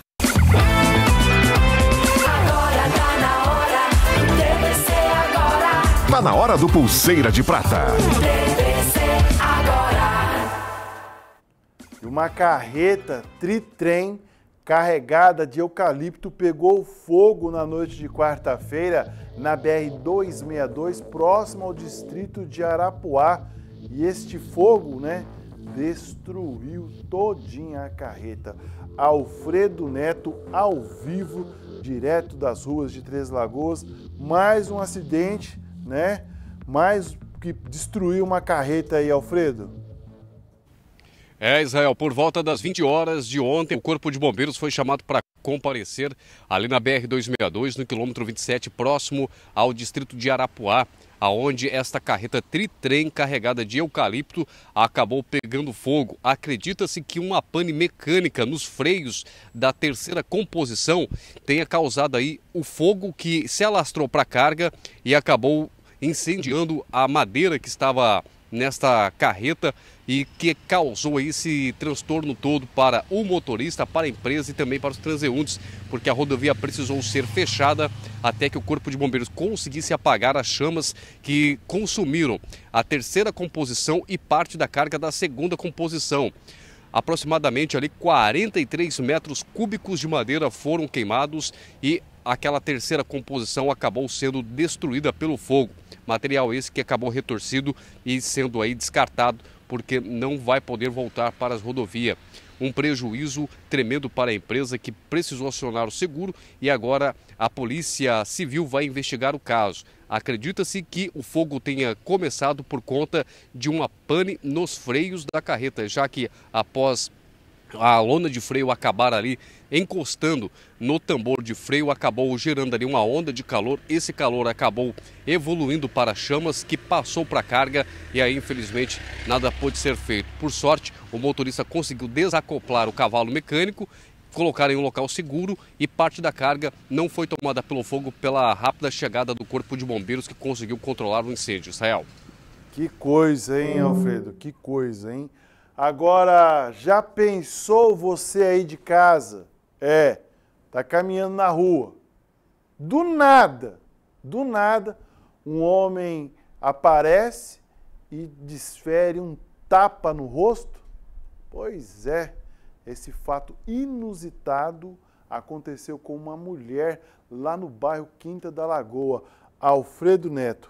Tá na hora do Pulseira de Prata. E uma carreta tritrem carregada de eucalipto pegou fogo na noite de quarta-feira na BR-262, próximo ao distrito de Arapuá. E este fogo, destruiu todinha a carreta. Alfredo Neto, ao vivo, direto das ruas de Três Lagoas. Mais um acidente, mais que destruiu uma carreta aí, Alfredo. Israel, por volta das 20 horas de ontem, o Corpo de Bombeiros foi chamado para comparecer ali na BR-262, no quilômetro 27, próximo ao distrito de Arapuá, aonde esta carreta tritrem carregada de eucalipto acabou pegando fogo. Acredita-se que uma pane mecânica nos freios da terceira composição tenha causado aí o fogo que se alastrou para a carga e acabou incendiando a madeira que estava nesta carreta e que causou esse transtorno todo para o motorista, para a empresa e também para os transeuntes, porque a rodovia precisou ser fechada até que o Corpo de Bombeiros conseguisse apagar as chamas que consumiram a terceira composição e parte da carga da segunda composição. Aproximadamente ali 43 metros cúbicos de madeira foram queimados e aquela terceira composição acabou sendo destruída pelo fogo. Material esse que acabou retorcido e sendo aí descartado porque não vai poder voltar para as rodovias. Um prejuízo tremendo para a empresa que precisou acionar o seguro e agora a Polícia Civil vai investigar o caso. Acredita-se que o fogo tenha começado por conta de uma pane nos freios da carreta, já que após a lona de freio acabar ali encostando no tambor de freio, acabou gerando ali uma onda de calor. Esse calor acabou evoluindo para chamas que passou para a carga e aí infelizmente nada pôde ser feito. Por sorte, o motorista conseguiu desacoplar o cavalo mecânico, colocar em um local seguro e parte da carga não foi tomada pelo fogo pela rápida chegada do Corpo de Bombeiros que conseguiu controlar o incêndio. Israel. Que coisa, hein, Alfredo? Que coisa, hein? Agora, já pensou você aí de casa? Tá caminhando na rua. Do nada, um homem aparece e desfere um tapa no rosto? Pois é, esse fato inusitado aconteceu com uma mulher lá no bairro Quinta da Lagoa. Alfredo Neto.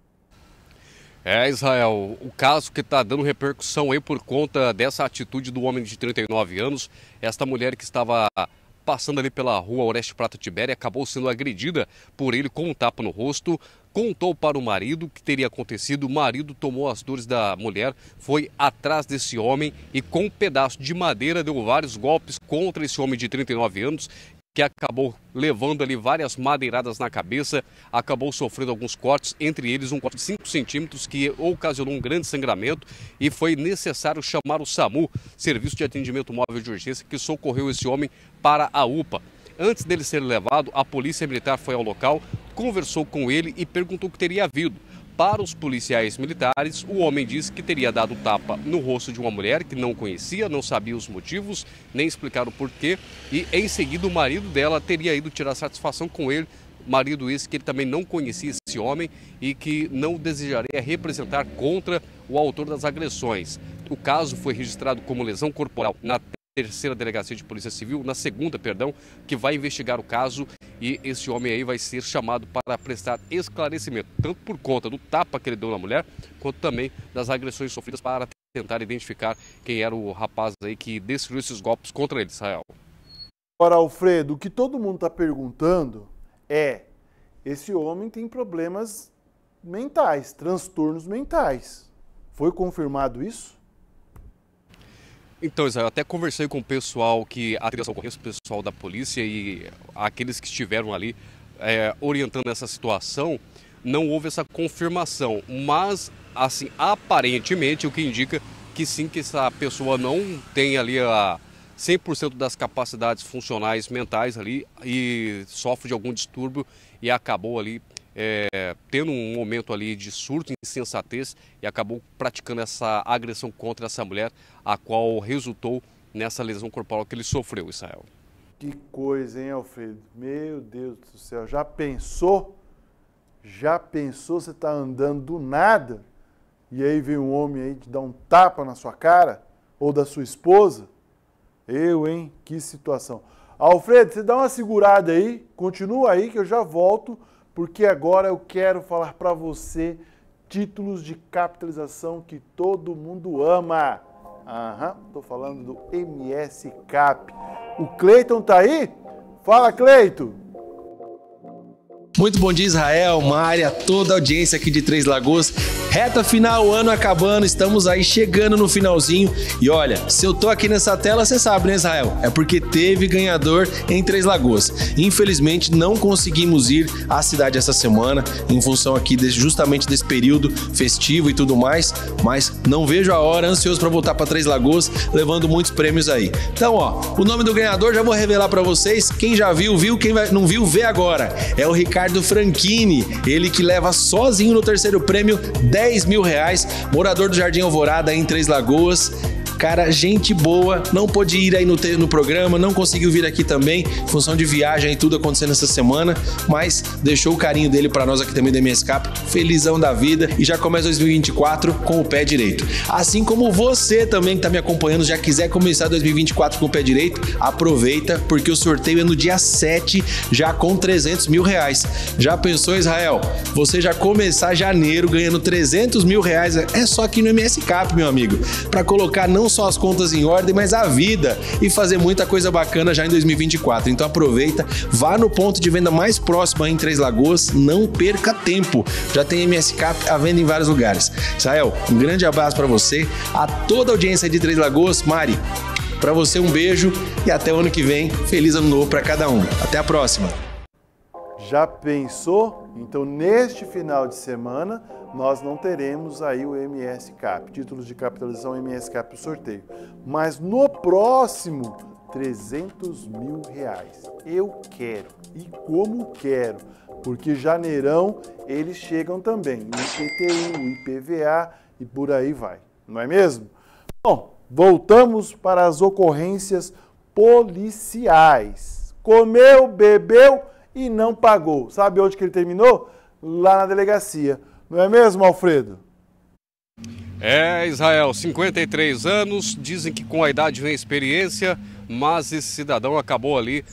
Israel, o caso que está dando repercussão aí por conta dessa atitude do homem de 39 anos, esta mulher que estava passando ali pela rua Orestes Prata Tiberi, acabou sendo agredida por ele com um tapa no rosto, contou para o marido o que teria acontecido, o marido tomou as dores da mulher, foi atrás desse homem e com um pedaço de madeira deu vários golpes contra esse homem de 39 anos, que acabou levando ali várias madeiradas na cabeça, acabou sofrendo alguns cortes, entre eles um corte de 5 centímetros que ocasionou um grande sangramento e foi necessário chamar o SAMU, Serviço de Atendimento Móvel de Urgência, que socorreu esse homem para a UPA. Antes dele ser levado, a polícia militar foi ao local, conversou com ele e perguntou o que teria havido. Para os policiais militares, o homem disse que teria dado tapa no rosto de uma mulher que não conhecia, não sabia os motivos, nem explicar o porquê. E em seguida o marido dela teria ido tirar satisfação com ele, marido esse que ele também não conhecia esse homem e que não desejaria representar contra o autor das agressões. O caso foi registrado como lesão corporal na terceira delegacia de polícia civil, na segunda, perdão, que vai investigar o caso e esse homem aí vai ser chamado para prestar esclarecimento, tanto por conta do tapa que ele deu na mulher, quanto também das agressões sofridas para tentar identificar quem era o rapaz aí que desferiu esses golpes contra ele, Israel. Agora, Alfredo, o que todo mundo está perguntando é, esse homem tem problemas mentais, transtornos mentais. Foi confirmado isso? Então, Israel, até conversei com o pessoal que atendeu essa ocorrência, o pessoal da polícia e aqueles que estiveram ali orientando essa situação, não houve essa confirmação, mas, assim, aparentemente, o que indica que sim, que essa pessoa não tem ali a 100% das capacidades funcionais mentais ali e sofre de algum distúrbio e acabou ali tendo um momento ali de surto, insensatez e acabou praticando essa agressão contra essa mulher, a qual resultou nessa lesão corporal que ele sofreu, Israel. Que coisa, hein, Alfredo? Meu Deus do céu, já pensou? Já pensou você tá andando do nada e aí vem um homem aí te dar um tapa na sua cara? Ou da sua esposa? Hein? Que situação. Alfredo, você dá uma segurada aí, continua aí que eu já volto, porque agora eu quero falar para você títulos de capitalização que todo mundo ama. Tô falando do MS Cap. O Cleiton tá aí? Fala, Cleiton! Muito bom dia, Israel, Mária, toda a audiência aqui de Três Lagoas. Reta final, o ano acabando, estamos aí chegando no finalzinho. E olha, se eu tô aqui nessa tela, você sabe, né, Israel? É porque teve ganhador em Três Lagoas. Infelizmente, não conseguimos ir à cidade essa semana, em função aqui justamente desse período festivo e tudo mais. Mas não vejo a hora, ansioso para voltar para Três Lagoas, levando muitos prêmios aí. Então, ó, o nome do ganhador já vou revelar para vocês. Quem já viu, viu. Quem não viu, vê agora. É o Ricardo Franchini, ele que leva sozinho no terceiro prêmio R$10 mil, morador do Jardim Alvorada em Três Lagoas. Cara, gente boa, não pôde ir aí no programa, não conseguiu vir aqui também, em função de viagem e tudo acontecendo essa semana, mas deixou o carinho dele para nós aqui também da MS Cap, felizão da vida e já começa 2024 com o pé direito. Assim como você também que está me acompanhando, já quiser começar 2024 com o pé direito, aproveita, porque o sorteio é no dia 7, já com R$300 mil. Já pensou, Israel? Você já começar janeiro ganhando R$300 mil, é só aqui no MS Cap, meu amigo, para colocar não só as contas em ordem, mas a vida e fazer muita coisa bacana já em 2024. Então aproveita, vá no ponto de venda mais próximo aí em Três Lagoas, não perca tempo. Já tem MS Cap à venda em vários lugares. Israel, um grande abraço para você, a toda a audiência de Três Lagoas. Mari, para você um beijo e até o ano que vem. Feliz ano novo para cada um. Até a próxima. Já pensou? Então, neste final de semana, nós não teremos aí o MS Cap, títulos de capitalização MS Cap, o sorteio. Mas no próximo, R$300 mil. Eu quero, e como quero, porque janeirão eles chegam também, o IPTU, o IPVA e por aí vai, não é mesmo? Bom, voltamos para as ocorrências policiais. Comeu, bebeu e não pagou. Sabe onde que ele terminou? Lá na delegacia. Não é mesmo, Alfredo? Israel, 53 anos, dizem que com a idade vem a experiência, mas esse cidadão acabou ali,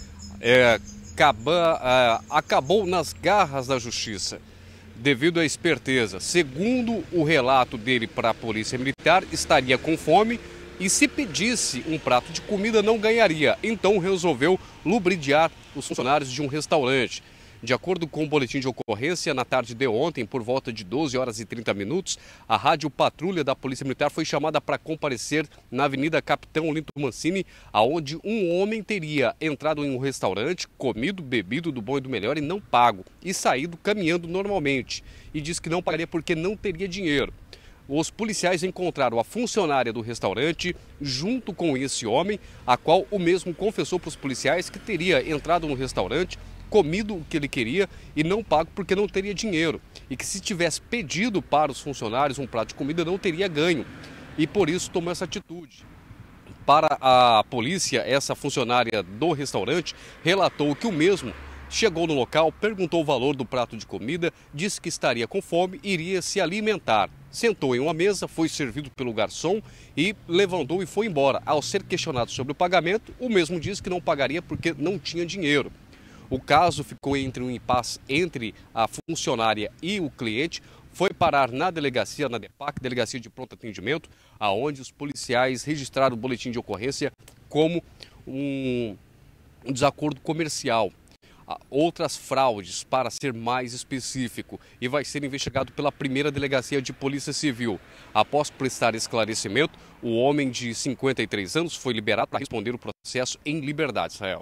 acabou nas garras da justiça, devido à esperteza. Segundo o relato dele para a polícia militar, estaria com fome e se pedisse um prato de comida não ganharia. Então resolveu lubridiar os funcionários de um restaurante. De acordo com o boletim de ocorrência, na tarde de ontem, por volta de 12 horas e 30 minutos, a rádio patrulha da Polícia Militar foi chamada para comparecer na Avenida Capitão Olinto Mancini, aonde um homem teria entrado em um restaurante, comido, bebido do bom e do melhor e não pago, e saído caminhando normalmente. E disse que não pagaria porque não teria dinheiro. Os policiais encontraram a funcionária do restaurante junto com esse homem, a qual o mesmo confessou para os policiais que teria entrado no restaurante, comido o que ele queria e não pago porque não teria dinheiro. E que se tivesse pedido para os funcionários um prato de comida não teria ganho. E por isso tomou essa atitude. Para a polícia, essa funcionária do restaurante relatou que o mesmo chegou no local, perguntou o valor do prato de comida, disse que estaria com fome e iria se alimentar. Sentou em uma mesa, foi servido pelo garçom e levantou e foi embora. Ao ser questionado sobre o pagamento, o mesmo disse que não pagaria porque não tinha dinheiro. O caso ficou entre um impasse entre a funcionária e o cliente, foi parar na delegacia, na DEPAC, Delegacia de Pronto Atendimento, aonde os policiais registraram o boletim de ocorrência como um desacordo comercial. Outras fraudes, para ser mais específico, e vai ser investigado pela primeira Delegacia de Polícia Civil. Após prestar esclarecimento, o homem de 53 anos foi liberado para responder o processo em liberdade, Israel.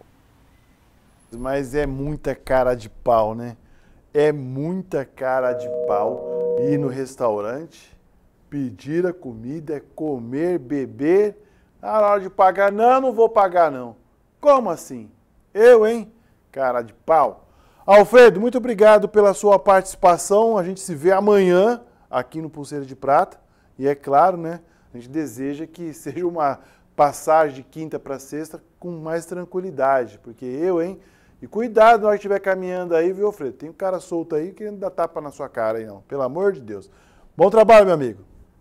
Mas é muita cara de pau, né? É muita cara de pau ir no restaurante, pedir a comida, comer, beber. Na hora de pagar, não vou pagar não. Como assim? Eu, hein? Cara de pau. Alfredo, muito obrigado pela sua participação. A gente se vê amanhã aqui no Pulseira de Prata. E é claro, né? A gente deseja que seja uma passagem de quinta para sexta com mais tranquilidade. Porque eu, hein? E cuidado na hora que estiver caminhando aí, viu, Alfredo? Tem um cara solto aí querendo dar tapa na sua cara aí, não. Pelo amor de Deus. Bom trabalho, meu amigo.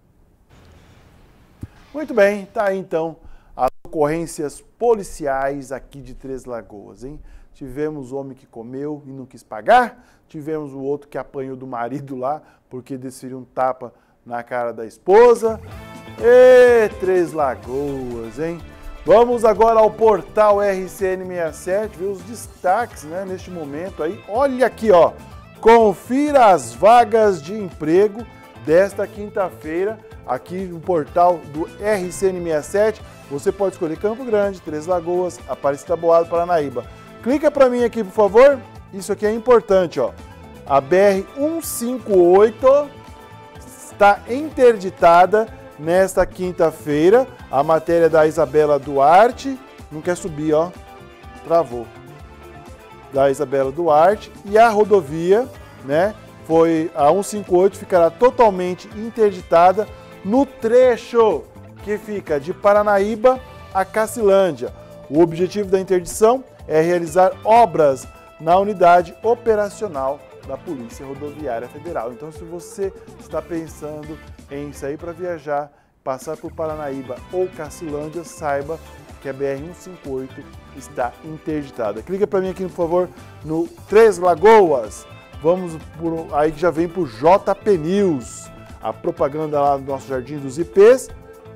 Muito bem, tá aí então as ocorrências policiais aqui de Três Lagoas, hein? Tivemos o homem que comeu e não quis pagar, tivemos o outro que apanhou do marido lá porque desferiu um tapa na cara da esposa. Ê, Três Lagoas, hein? Vamos agora ao portal RCN67, ver os destaques, né, neste momento aí. Olha aqui, ó. Confira as vagas de emprego desta quinta-feira aqui no portal do RCN67. Você pode escolher Campo Grande, Três Lagoas, Aparecida Boado, Paranaíba. Clica para mim aqui, por favor. Isso aqui é importante, ó. A BR-158 está interditada nesta quinta-feira. A matéria da Isabela Duarte, não quer subir, ó, travou. Da Isabela Duarte. E a rodovia, né, a 158 ficará totalmente interditada no trecho que fica de Paranaíba a Cacilândia. O objetivo da interdição é realizar obras na unidade operacional da Polícia Rodoviária Federal. Então, se você está pensando em sair para viajar, passar por Paranaíba ou Cacilândia, saiba que a BR-158 está interditada. Clica para mim aqui, por favor, no Três Lagoas. Vamos aí que já vem para o JP News. A propaganda lá do nosso Jardim dos IPs.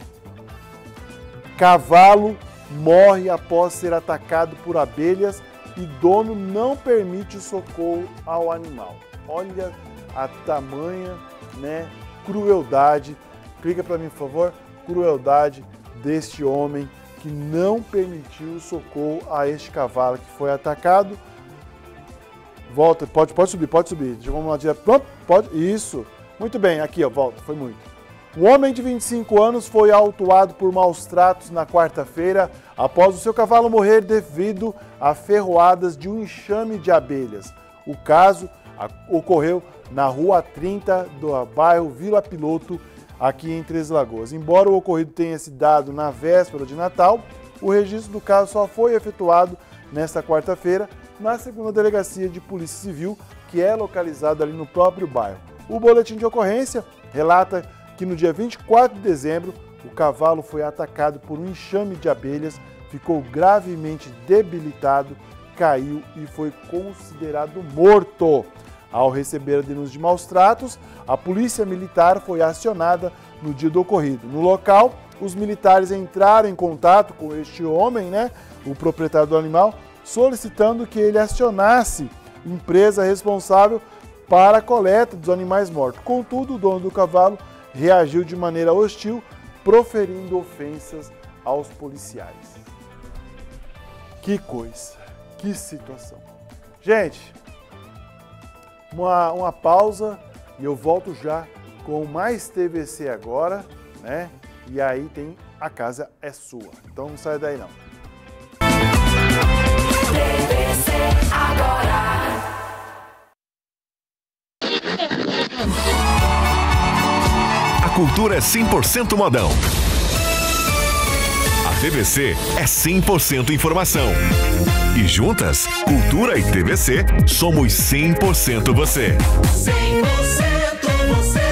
Cavalo morre após ser atacado por abelhas e dono não permite o socorro ao animal. Olha a tamanha, né, crueldade. Clica para mim, por favor. Crueldade deste homem que não permitiu o socorro a este cavalo que foi atacado. Volta, pode subir, pode subir. Vamos lá direto. Pronto, pode. Isso. Muito bem, aqui, ó, volta, foi muito. Um homem de 25 anos foi autuado por maus tratos na quarta-feira após o seu cavalo morrer devido a ferroadas de um enxame de abelhas. O caso ocorreu na Rua 30 do bairro Vila Piloto, aqui em Três Lagoas. Embora o ocorrido tenha se dado na véspera de Natal, o registro do caso só foi efetuado nesta quarta-feira na segunda Delegacia de Polícia Civil, que é localizada ali no próprio bairro. O boletim de ocorrência relata que no dia 24 de dezembro, o cavalo foi atacado por um enxame de abelhas, ficou gravemente debilitado, caiu e foi considerado morto. Ao receber a denúncia de maus tratos, a polícia militar foi acionada no dia do ocorrido. No local, os militares entraram em contato com este homem, né, o proprietário do animal, solicitando que ele acionasse empresa responsável para a coleta dos animais mortos. Contudo, o dono do cavalo reagiu de maneira hostil, proferindo ofensas aos policiais. Que coisa, que situação. Gente, uma pausa e eu volto já com mais TVC agora, né? E aí tem A Casa é Sua. Então não sai daí não. TVC agora. A cultura é 100% modão. A TVC é 100% informação. E juntas, cultura e TVC, somos 100% você. 100% você.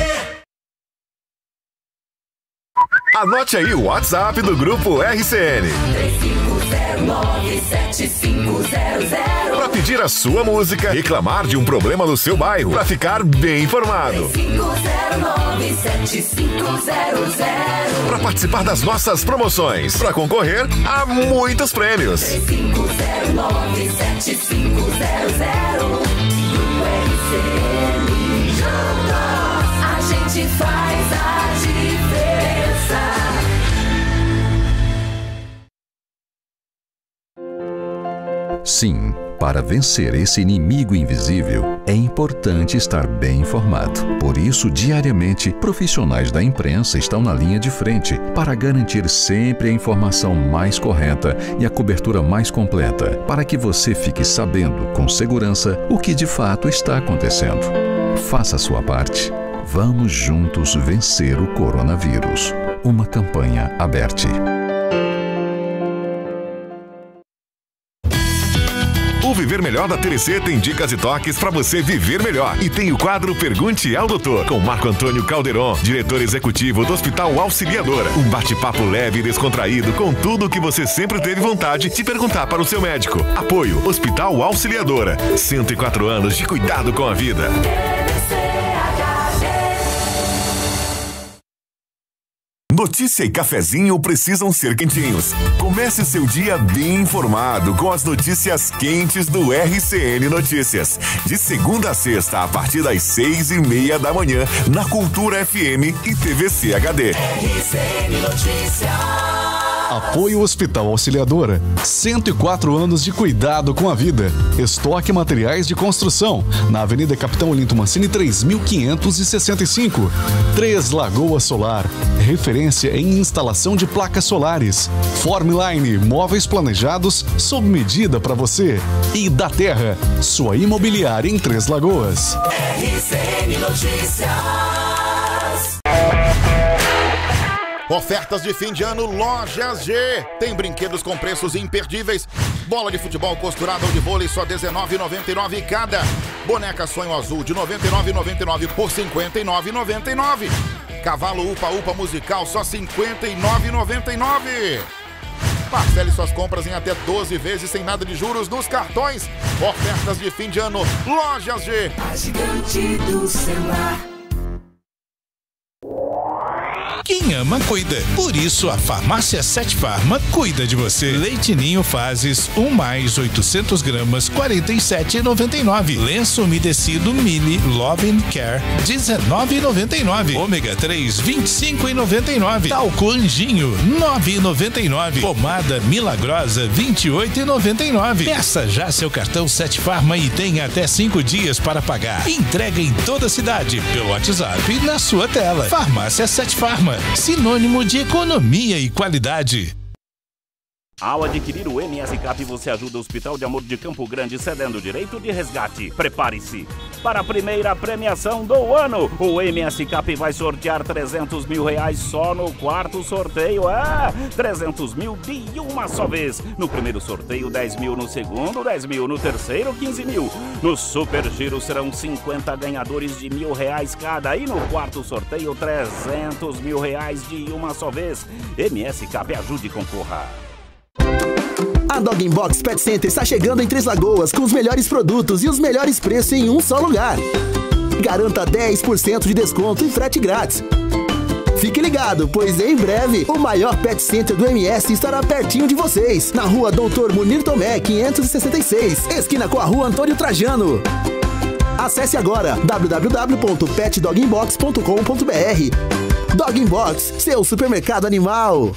Anote aí o WhatsApp do Grupo RCN. 3509-7500. Para pedir a sua música, reclamar de um problema no seu bairro, para ficar bem informado. 3509-7500. Para participar das nossas promoções, para concorrer a muitos prêmios. 3509-7500. Grupo RCN. Juntos a gente faz a diferença. Sim, para vencer esse inimigo invisível, é importante estar bem informado. Por isso, diariamente, profissionais da imprensa estão na linha de frente para garantir sempre a informação mais correta e a cobertura mais completa, para que você fique sabendo com segurança o que de fato está acontecendo. Faça a sua parte. Vamos juntos vencer o coronavírus. Uma campanha aberta. O Viver Melhor da TVC tem dicas e toques para você viver melhor. E tem o quadro Pergunte ao Doutor, com Marco Antônio Calderon, diretor executivo do Hospital Auxiliadora. Um bate-papo leve e descontraído com tudo o que você sempre teve vontade de perguntar para o seu médico. Apoio Hospital Auxiliadora. 104 anos de cuidado com a vida. Notícia e cafezinho precisam ser quentinhos. Comece seu dia bem informado com as notícias quentes do RCN Notícias. De segunda a sexta, a partir das 6:30 da manhã, na Cultura FM e TVC HD. RCN Notícias. Apoio Hospital Auxiliadora. 104 anos de cuidado com a vida. Estoque materiais de construção. Na Avenida Capitão Olinto Mancini, 3565. Três Lagoas Solar. Referência em instalação de placas solares. Formline, móveis planejados sob medida para você. E da Terra, sua imobiliária em Três Lagoas. RCN Notícias. Ofertas de fim de ano Lojas G. Tem brinquedos com preços imperdíveis. Bola de futebol costurada ou de vôlei só R$19,99 cada. Boneca Sonho Azul de R$99,99 por R$59,99. Cavalo Upa Upa musical só R$59,99. Parcele suas compras em até 12 vezes sem nada de juros nos cartões. Ofertas de fim de ano Lojas G. A gigante do celular. Quem ama, cuida. Por isso, a Farmácia 7 Farma cuida de você. Leite Ninho Fases 1 mais 800 gramas, R$47,99. Lenço umedecido Mili Love and Care, R$19,99. Ômega 3, R$25,99. Talco Anjinho, R$9,99. Pomada Milagrosa, R$28,99. Peça já seu cartão 7 Farma e tenha até 5 dias para pagar. Entrega em toda a cidade, pelo WhatsApp e na sua tela. Farmácia 7 Farma. Sinônimo de economia e qualidade. Ao adquirir o MS Cap, você ajuda o Hospital de Amor de Campo Grande cedendo o direito de resgate. Prepare-se para a primeira premiação do ano. O MS Cap vai sortear R$300 mil só no quarto sorteio. 300 mil de uma só vez. No primeiro sorteio, 10 mil. No segundo, 10 mil. No terceiro, 15 mil. No Super Giro serão 50 ganhadores de R$1.000 cada. E no quarto sorteio, R$300 mil de uma só vez. MS Cap, ajude e concorra. A Dog Box Pet Center está chegando em Três Lagoas com os melhores produtos e os melhores preços em um só lugar. Garanta 10% de desconto e frete grátis. Fique ligado, pois em breve o maior pet center do MS estará pertinho de vocês, na rua Doutor Munir Tomé, 566, esquina com a rua Antônio Trajano. Acesse agora www.petdoginbox.com.br. Dogginbox, seu supermercado animal.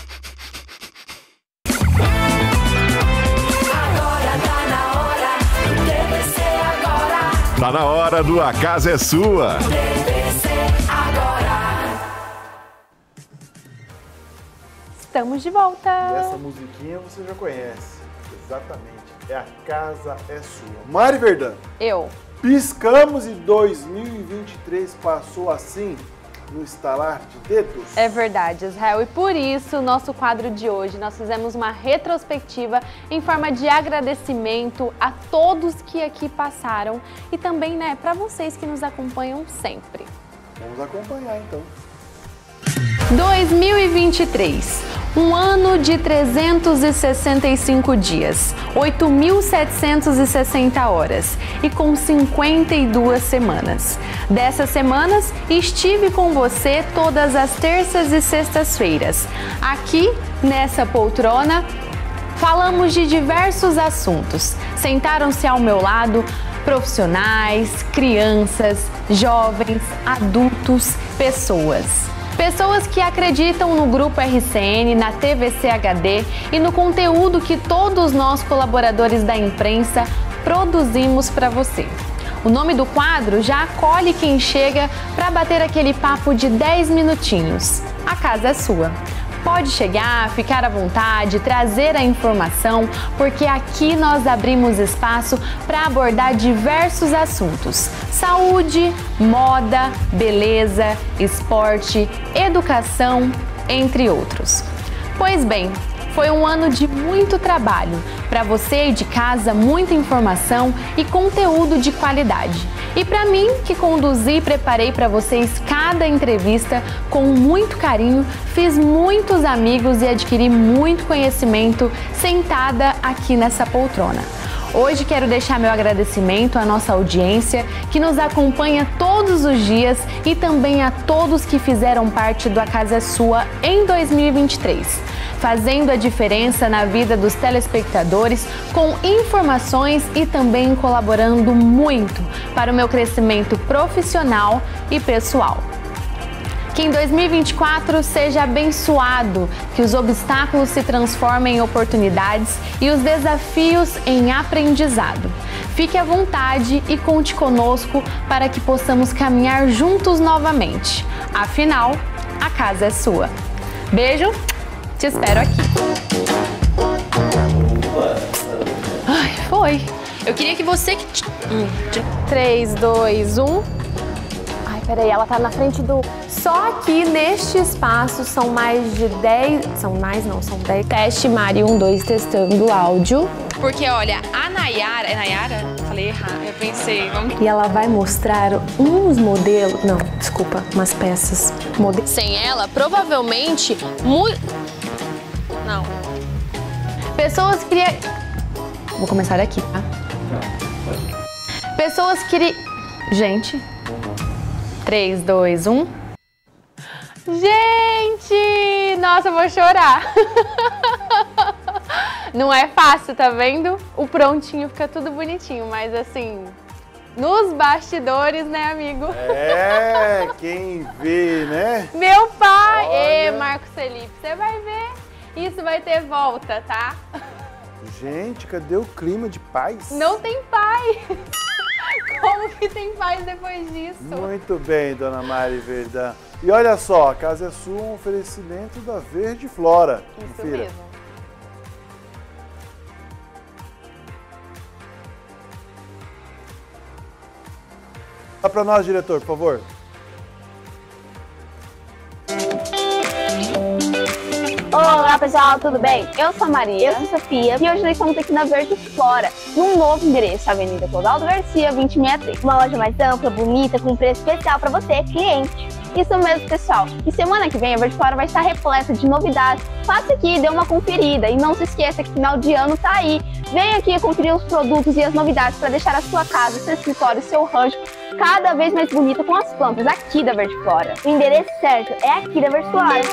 Tá na hora do A Casa é Sua. Estamos de volta. E essa musiquinha você já conhece. Exatamente. É A Casa é Sua. Mari Verdão. Eu. Piscamos e 2023 passou assim, no estalar de dedos. É verdade, Israel. E por isso, o nosso quadro de hoje, nós fizemos uma retrospectiva em forma de agradecimento a todos que aqui passaram e também, né, para vocês que nos acompanham sempre. Vamos acompanhar, então. 2023, um ano de 365 dias, 8.760 horas e com 52 semanas. Dessas semanas, estive com você todas as terças e sextas-feiras. Aqui, nessa poltrona, falamos de diversos assuntos. Sentaram-se ao meu lado profissionais, crianças, jovens, adultos, pessoas. Pessoas que acreditam no Grupo RCN, na TVC HD e no conteúdo que todos nós, colaboradores da imprensa, produzimos para você. O nome do quadro já acolhe quem chega para bater aquele papo de 10 minutinhos. A casa é sua. Pode chegar, ficar à vontade, trazer a informação, porque aqui nós abrimos espaço para abordar diversos assuntos: saúde, moda, beleza, esporte, educação, entre outros. Pois bem, foi um ano de muito trabalho. Para você aí de casa, muita informação e conteúdo de qualidade. E para mim, que conduzi e preparei para vocês cada entrevista com muito carinho, fiz muitos amigos e adquiri muito conhecimento sentada aqui nessa poltrona. Hoje quero deixar meu agradecimento à nossa audiência que nos acompanha todos os dias e também a todos que fizeram parte do A Casa é Sua em 2023. Fazendo a diferença na vida dos telespectadores com informações e também colaborando muito para o meu crescimento profissional e pessoal. Que em 2024 seja abençoado, que os obstáculos se transformem em oportunidades e os desafios em aprendizado. Fique à vontade e conte conosco para que possamos caminhar juntos novamente. Afinal, a casa é sua. Beijo! Te espero aqui. Ai, foi. Eu queria que você... 3, 2, 1... Ai, peraí, ela tá na frente do... Só aqui neste espaço são mais de 10... São mais não, são 10. Teste, Mari, 1, 2, testando o áudio. Porque, olha, a Nayara... É Nayara? Falei errado, eu pensei... Vamos... E ela vai mostrar uns modelos... Não, desculpa, umas peças. Sem ela, provavelmente... Não. Pessoas queriam... Vou começar daqui, tá? Pessoas queriam... Gente. 3, 2, 1... Gente! Nossa, eu vou chorar. Não é fácil, tá vendo? O prontinho fica tudo bonitinho, mas assim... Nos bastidores, né, amigo? É, quem vê, né? Meu pai! Olha. Ê, Marcos Felipe, você vai ver. Isso vai ter volta, tá? Gente, cadê o clima de paz? Não tem paz. Como que tem paz depois disso? Muito bem, dona Mari Verdão. E olha só, a casa é sua, um oferecimento da Verde Flora. Isso Confira. mesmo. Dá pra nós, diretor, por favor. Olá pessoal, tudo bem? Eu sou a Maria, eu sou a Sofia e hoje nós estamos aqui na Verde Flora, num novo endereço, Avenida Clodoaldo Garcia, 2063. Uma loja mais ampla, bonita, com preço especial para você, cliente. Isso mesmo, pessoal. E semana que vem a Verde Flora vai estar repleta de novidades. Passa aqui e dê uma conferida. E não se esqueça que final de ano tá aí. Vem aqui conferir os produtos e as novidades para deixar a sua casa, seu escritório, seu rancho cada vez mais bonito com as plantas aqui da Verde Flora. O endereço certo é aqui da Verde Flora.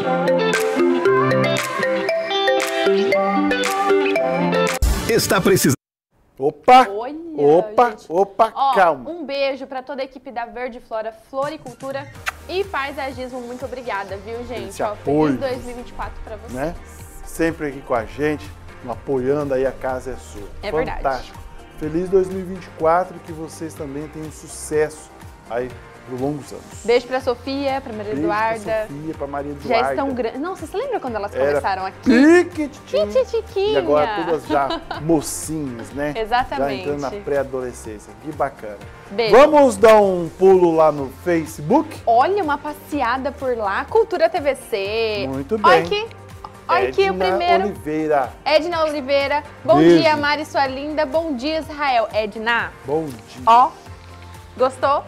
Está precisando. Opa! Olha, Opa, Ó, calma. Um beijo para toda a equipe da Verde Flora Floricultura e Paisagismo. Muito obrigada, viu, gente? Esse Ó, apoio, feliz 2024 para vocês. né? Sempre aqui com a gente, apoiando aí, a casa é sua. É verdade. Fantástico. Feliz 2024 e que vocês também tenham sucesso aí por longos anos. Beijo pra Sofia, pra Maria Beijo Eduarda. pra Sofia, pra Maria Eduarda. Já estão grandes. Nossa, você lembra quando elas Era começaram aqui? Piquitiquinha. E agora todas já mocinhas, né? Exatamente. Já entrando na pré-adolescência. Que bacana. Beijo. Vamos dar um pulo lá no Facebook? Olha, uma passeada por lá. Cultura TVC. Muito bem. Olha aqui. Olha aqui o primeiro. Oliveira. Edna Oliveira. Bom Beijo. dia, Mari, sua linda. Bom dia, Israel. Edna. Bom dia. Ó, gostou?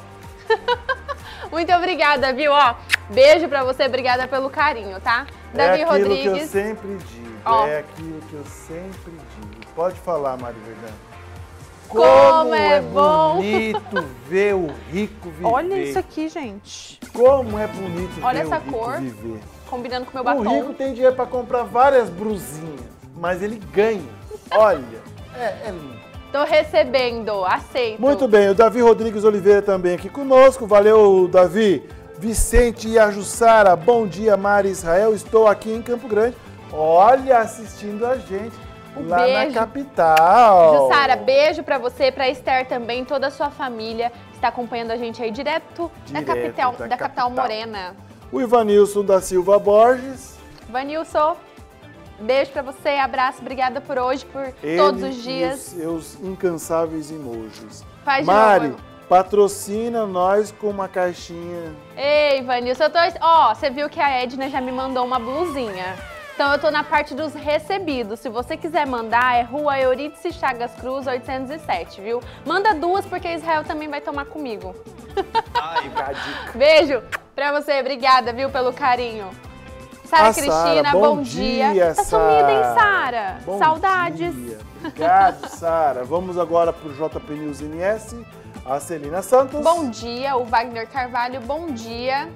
Muito obrigada, viu? Ó, beijo pra você, obrigada pelo carinho, tá? Davi é aquilo Rodrigues. que eu sempre digo. Ó. É aquilo que eu sempre digo. Pode falar, Mari Verdão. Como é bom. bonito ver o rico viver. Olha isso aqui, gente. Como é bonito Olha ver essa o rico cor. viver. Combinando com o meu batom. O rico tem dinheiro para comprar várias brusinhas, mas ele ganha. Olha, é lindo. Tô recebendo, aceito. Muito bem, o Davi Rodrigues Oliveira também aqui conosco. Valeu, Davi. Vicente e a Jussara, bom dia, Mari Israel. Estou aqui em Campo Grande. Olha, assistindo a gente lá na capital. Jussara, beijo pra você, pra Esther também, toda a sua família está acompanhando a gente aí direto da capital Morena. O Ivanilson da Silva Borges. Vanilson, beijo pra você, abraço, obrigada por hoje, por todos os dias. E os seus incansáveis emojis. Faz de Mari, novo. patrocina nós com uma caixinha. Ei, Vanilson, eu tô... Ó, você viu que a Edna já me mandou uma blusinha. Então eu tô na parte dos recebidos. Se você quiser mandar, é Rua Eurídice Chagas Cruz, 807, viu? Manda duas, porque Israel também vai tomar comigo. Ai, dica. Beijo pra você, obrigada, viu, pelo carinho. Sara Cristina, bom dia. Tá sumida, hein, Sara? Bom Saudades. dia. Obrigado, Sara. Vamos agora pro JP News NS. A Celina Santos. Bom dia, o Wagner Carvalho, bom dia.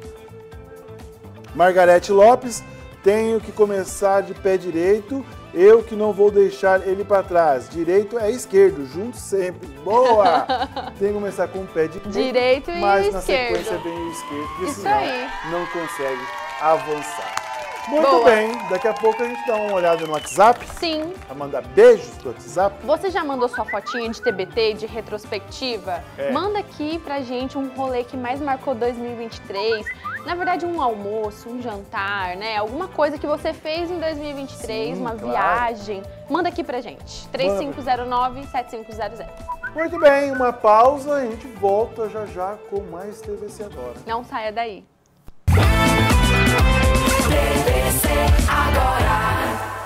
Margarete Lopes. Tenho que começar de pé direito, eu que não vou deixar ele para trás. Direito é esquerdo, juntos sempre. Boa! Tem que começar com o pé direito e mas esquerdo. Na sequência vem o esquerdo, porque isso senão aí. Não consegue avançar. Muito Boa. bem, daqui a pouco a gente dá uma olhada no WhatsApp. Sim. Pra mandar beijos do WhatsApp. Você já mandou sua fotinha de TBT, de retrospectiva? É. Manda aqui pra gente um rolê que mais marcou 2023. Na verdade, um almoço, um jantar, né? Alguma coisa que você fez em 2023, Sim, uma claro. viagem. Manda aqui pra gente. 3509-7500. Muito bem, uma pausa, a gente volta já já com mais TVC Agora. Não saia daí. TVC Agora.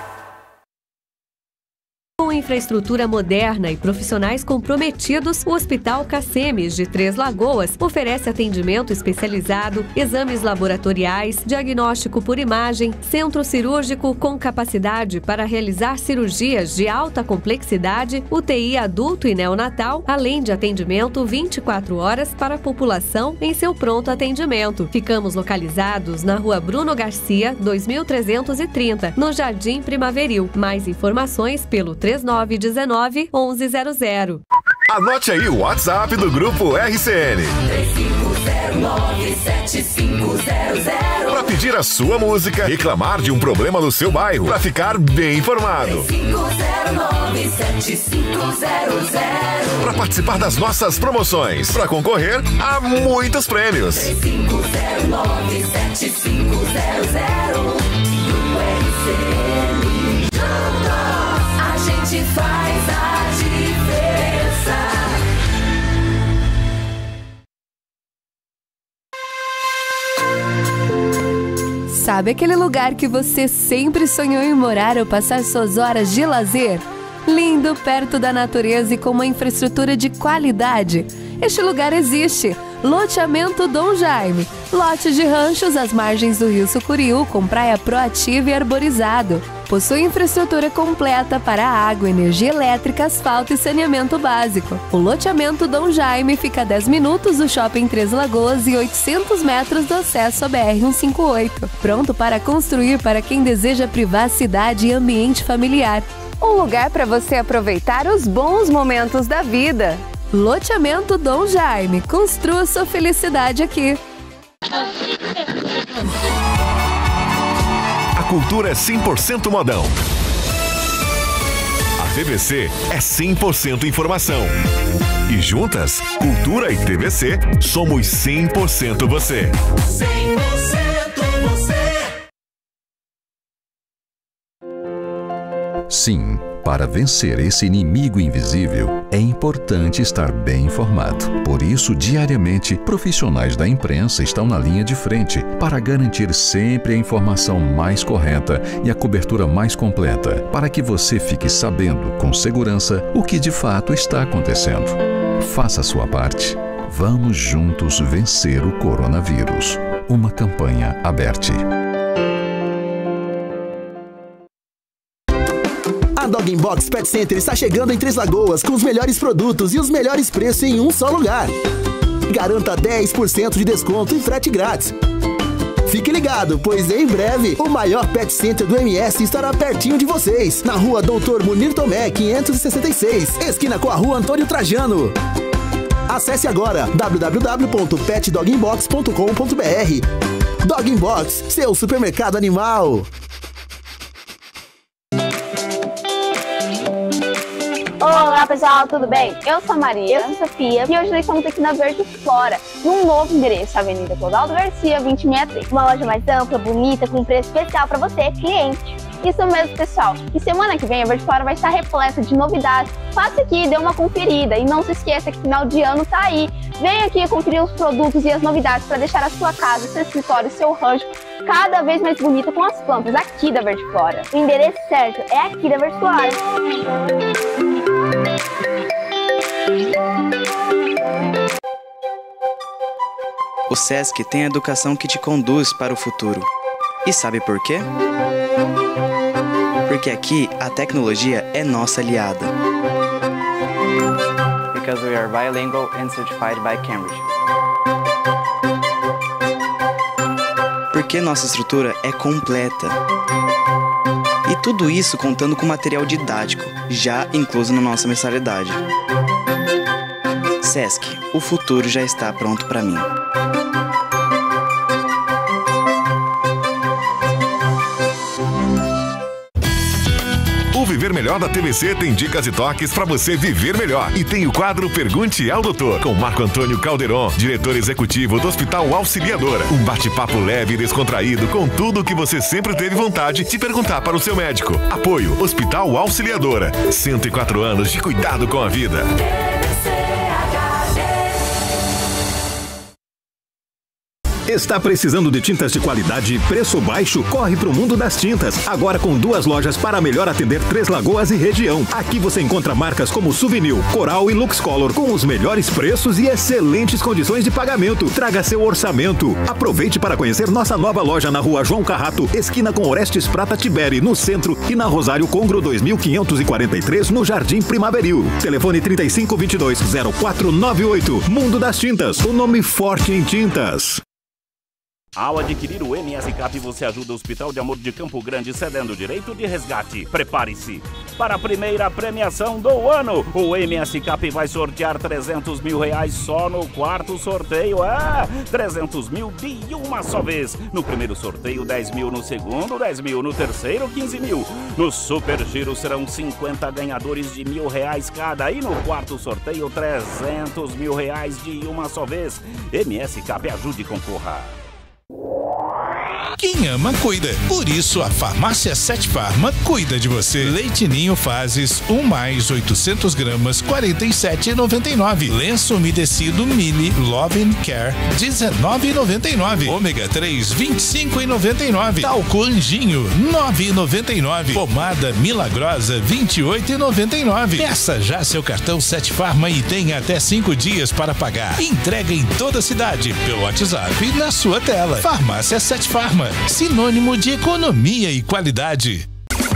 Com infraestrutura moderna e profissionais comprometidos, o Hospital Cacemes de Três Lagoas oferece atendimento especializado, exames laboratoriais, diagnóstico por imagem, centro cirúrgico com capacidade para realizar cirurgias de alta complexidade, UTI adulto e neonatal, além de atendimento 24 horas para a população em seu pronto atendimento. Ficamos localizados na Rua Bruno Garcia, 2330, no Jardim Primaveril. Mais informações pelo 3919-1100. Anote aí o WhatsApp do Grupo RCN. 3509-7500. Para pedir a sua música, reclamar de um problema no seu bairro, para ficar bem informado. 3509-7500. Para participar das nossas promoções, para concorrer a muitos prêmios. 3509-7500. Grupo RCN. Juntos a gente faz a diferença. Sabe aquele lugar que você sempre sonhou em morar ou passar suas horas de lazer? Lindo, perto da natureza e com uma infraestrutura de qualidade. Este lugar existe. Loteamento Dom Jaime. Lote de ranchos às margens do Rio Sucuriú, com praia proativa e arborizado. Possui infraestrutura completa para água, energia elétrica, asfalto e saneamento básico. O loteamento Dom Jaime fica a 10 minutos do Shopping Três Lagoas e 800 metros do acesso à BR-158. Pronto para construir para quem deseja privacidade e ambiente familiar. Um lugar para você aproveitar os bons momentos da vida. Loteamento Dom Jaime. Construa sua felicidade aqui. A cultura é 100% modão. A TVC é 100% informação. E juntas, cultura e TVC, somos 100% você. 100% você. Sim, para vencer esse inimigo invisível, é importante estar bem informado. Por isso, diariamente, profissionais da imprensa estão na linha de frente para garantir sempre a informação mais correta e a cobertura mais completa, para que você fique sabendo com segurança o que de fato está acontecendo. Faça a sua parte. Vamos juntos vencer o coronavírus. Uma campanha aberta. A Dog Box Pet Center está chegando em Três Lagoas com os melhores produtos e os melhores preços em um só lugar. Garanta 10% de desconto e frete grátis. Fique ligado, pois em breve o maior Pet Center do MS estará pertinho de vocês, na rua Doutor Munir Tomé, 566, esquina com a rua Antônio Trajano. Acesse agora www.petdoginbox.com.br. Dog Box, seu supermercado animal. Olá pessoal, tudo bem? Eu sou a Maria, eu sou a Sofia e hoje nós estamos aqui na Verde Flora, num novo endereço, Avenida Clodoaldo Garcia, 2063. Uma loja mais ampla, bonita, com preço especial para você, cliente. Isso mesmo, pessoal. E semana que vem a Verde Flora vai estar repleta de novidades. Passe aqui e dê uma conferida. E não se esqueça que final de ano tá aí. Venha aqui conferir os produtos e as novidades para deixar a sua casa, seu escritório, seu rancho cada vez mais bonita com as plantas aqui da Verde Flora. O endereço certo é aqui da Verde Flora. O SESC tem a educação que te conduz para o futuro. E sabe por quê? Porque aqui a tecnologia é nossa aliada. Because we are bilingual and certified by Cambridge. Porque nossa estrutura é completa. E tudo isso contando com material didático, já incluso na nossa mensalidade. SESC, o futuro já está pronto para mim. O Viver Melhor da TVC tem dicas e toques para você viver melhor. E tem o quadro Pergunte ao Doutor, com Marco Antônio Calderon, diretor executivo do Hospital Auxiliadora. Um bate-papo leve e descontraído com tudo o que você sempre teve vontade de perguntar para o seu médico. Apoio Hospital Auxiliadora. 104 anos de cuidado com a vida. Está precisando de tintas de qualidade e preço baixo? Corre para o mundo das tintas. Agora com 2 lojas para melhor atender Três Lagoas e região. Aqui você encontra marcas como Souvenir, Coral e Luxcolor com os melhores preços e excelentes condições de pagamento. Traga seu orçamento. Aproveite para conhecer nossa nova loja na rua João Carrato, esquina com Orestes Prata Tiberi, no centro, e na Rosário Congro 2543, no Jardim Primaveril. Telefone 3522-0498. Mundo das Tintas, o nome forte em tintas. Ao adquirir o MS Cap, você ajuda o Hospital de Amor de Campo Grande, cedendo o direito de resgate. Prepare-se para a primeira premiação do ano. O MS Cap vai sortear 300 mil reais só no 4º sorteio. 300 mil de uma só vez. No primeiro sorteio, 10 mil. No segundo, 10 mil. No terceiro, 15 mil. No Super Giro serão 50 ganhadores de R$1.000 cada. E no 4º sorteio, 300 mil reais de uma só vez. MS Cap, ajude e concorra. Quem ama, cuida. Por isso, a Farmácia 7 Farma cuida de você. Leite Ninho Fases 1 mais 800 gramas, R$ 47,99. Lenço umedecido Mili Love and Care, R$ 19,99. Ômega 3, R$ 25,99. Talco Anjinho, R$ 9,99. Pomada Milagrosa, R$ 28,99. Peça já seu cartão 7 Farma e tenha até 5 dias para pagar. Entrega em toda a cidade, pelo WhatsApp na sua tela. Farmácia 7 Farma, sinônimo de economia e qualidade.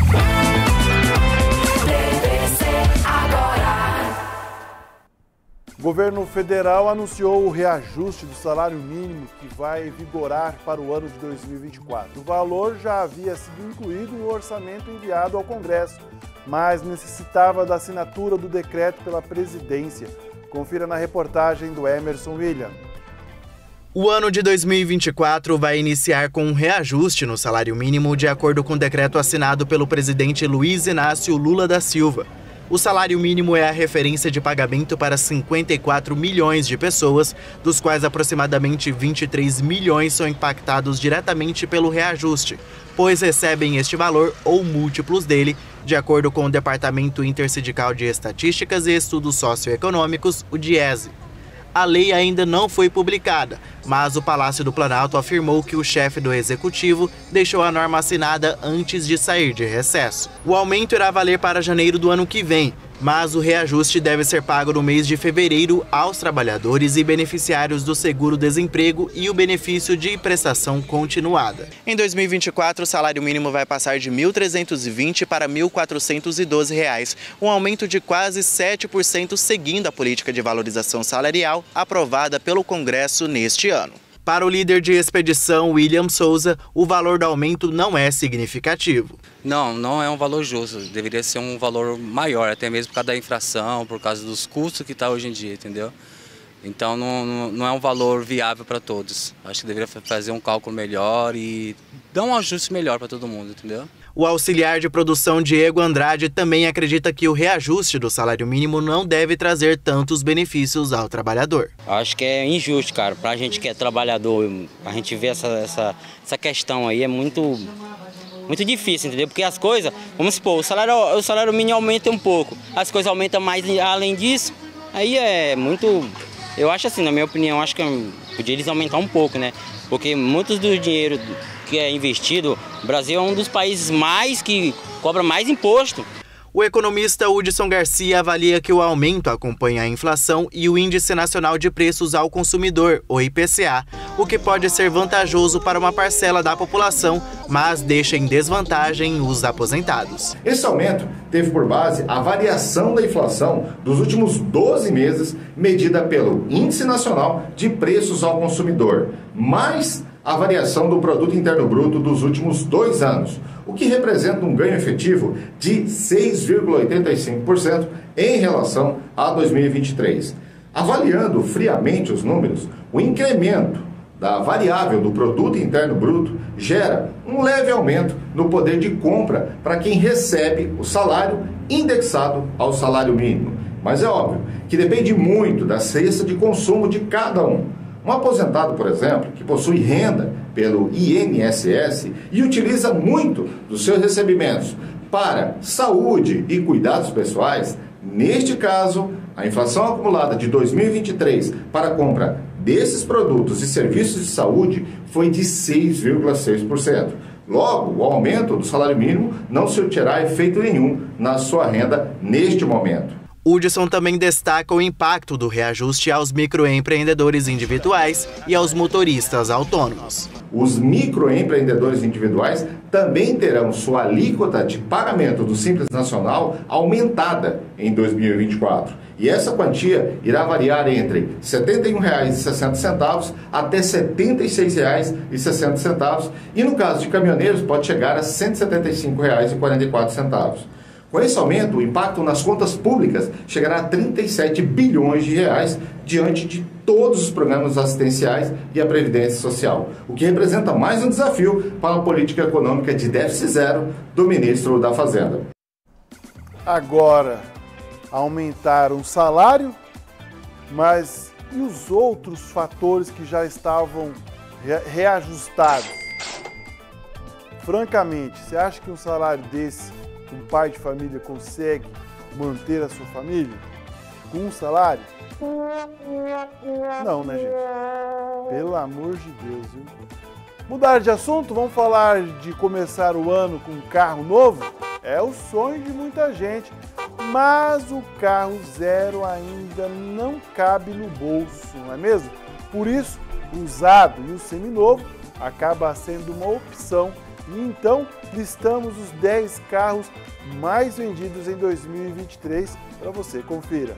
O governo federal anunciou o reajuste do salário mínimo que vai vigorar para o ano de 2024. O valor já havia sido incluído no orçamento enviado ao Congresso, mas necessitava da assinatura do decreto pela presidência. Confira na reportagem do Emerson William. O ano de 2024 vai iniciar com um reajuste no salário mínimo de acordo com o decreto assinado pelo presidente Luiz Inácio Lula da Silva. O salário mínimo é a referência de pagamento para 54 milhões de pessoas, dos quais aproximadamente 23 milhões são impactados diretamente pelo reajuste, pois recebem este valor ou múltiplos dele, de acordo com o Departamento Intersindical de Estatísticas e Estudos Socioeconômicos, o DIESE. A lei ainda não foi publicada, mas o Palácio do Planalto afirmou que o chefe do Executivo deixou a norma assinada antes de sair de recesso. O aumento irá valer para janeiro do ano que vem, mas o reajuste deve ser pago no mês de fevereiro aos trabalhadores e beneficiários do seguro-desemprego e o benefício de prestação continuada. Em 2024, o salário mínimo vai passar de R$ 1.320 para R$ 1.412, um aumento de quase 7%, seguindo a política de valorização salarial aprovada pelo Congresso neste ano. Para o líder de expedição, William Souza, o valor do aumento não é significativo. Não é um valor justo, deveria ser um valor maior, até mesmo por causa da inflação, por causa dos custos que está hoje em dia, entendeu? Então não é um valor viável para todos. Acho que deveria fazer um cálculo melhor e dar um ajuste melhor para todo mundo, entendeu? O auxiliar de produção Diego Andrade também acredita que o reajuste do salário mínimo não deve trazer tantos benefícios ao trabalhador. Acho que é injusto, cara. Pra gente que é trabalhador, a gente vê essa questão aí, é muito difícil, entendeu? Porque as coisas, vamos supor, o salário mínimo aumenta um pouco, as coisas aumentam mais além disso, aí é muito... Eu acho assim, na minha opinião, acho que podia eles aumentar um pouco, né? Porque muitos do dinheiro que é investido, o Brasil é um dos países que cobra mais imposto. O economista Hudson Garcia avalia que o aumento acompanha a inflação e o Índice Nacional de Preços ao Consumidor, o IPCA, o que pode ser vantajoso para uma parcela da população, mas deixa em desvantagem os aposentados. Esse aumento teve por base a variação da inflação dos últimos 12 meses, medida pelo Índice Nacional de Preços ao Consumidor, mais a variação do Produto Interno Bruto dos últimos 2 anos, o que representa um ganho efetivo de 6,85% em relação a 2023. Avaliando friamente os números, o incremento da variável do Produto Interno Bruto gera um leve aumento no poder de compra para quem recebe o salário indexado ao salário mínimo. Mas é óbvio que depende muito da cesta de consumo de cada um. Um aposentado, por exemplo, que possui renda pelo INSS e utiliza muito dos seus recebimentos para saúde e cuidados pessoais, neste caso, a inflação acumulada de 2023 para a compra desses produtos e serviços de saúde foi de 6,6%. Logo, o aumento do salário mínimo não surtirá efeito nenhum na sua renda neste momento. Hudson também destaca o impacto do reajuste aos microempreendedores individuais e aos motoristas autônomos. Os microempreendedores individuais também terão sua alíquota de pagamento do Simples Nacional aumentada em 2024. E essa quantia irá variar entre R$ 71,60 até R$ 76,60 e no caso de caminhoneiros pode chegar a R$ 175,44. Com esse aumento, o impacto nas contas públicas chegará a 37 bilhões de reais diante de todos os programas assistenciais e a Previdência Social, o que representa mais um desafio para a política econômica de déficit zero do ministro da Fazenda. Agora, aumentaram o salário, mas e os outros fatores que já estavam reajustados? francamente, você acha que um salário desse, um pai de família consegue manter a sua família? Com um salário? Não, né, gente? Pelo amor de Deus, viu? Mudar de assunto, vamos falar de começar o ano com um carro novo? É o sonho de muita gente, mas o carro zero ainda não cabe no bolso, não é mesmo? Por isso, o usado e o seminovo acaba sendo uma opção. E então, listamos os 10 carros mais vendidos em 2023 para você, confira.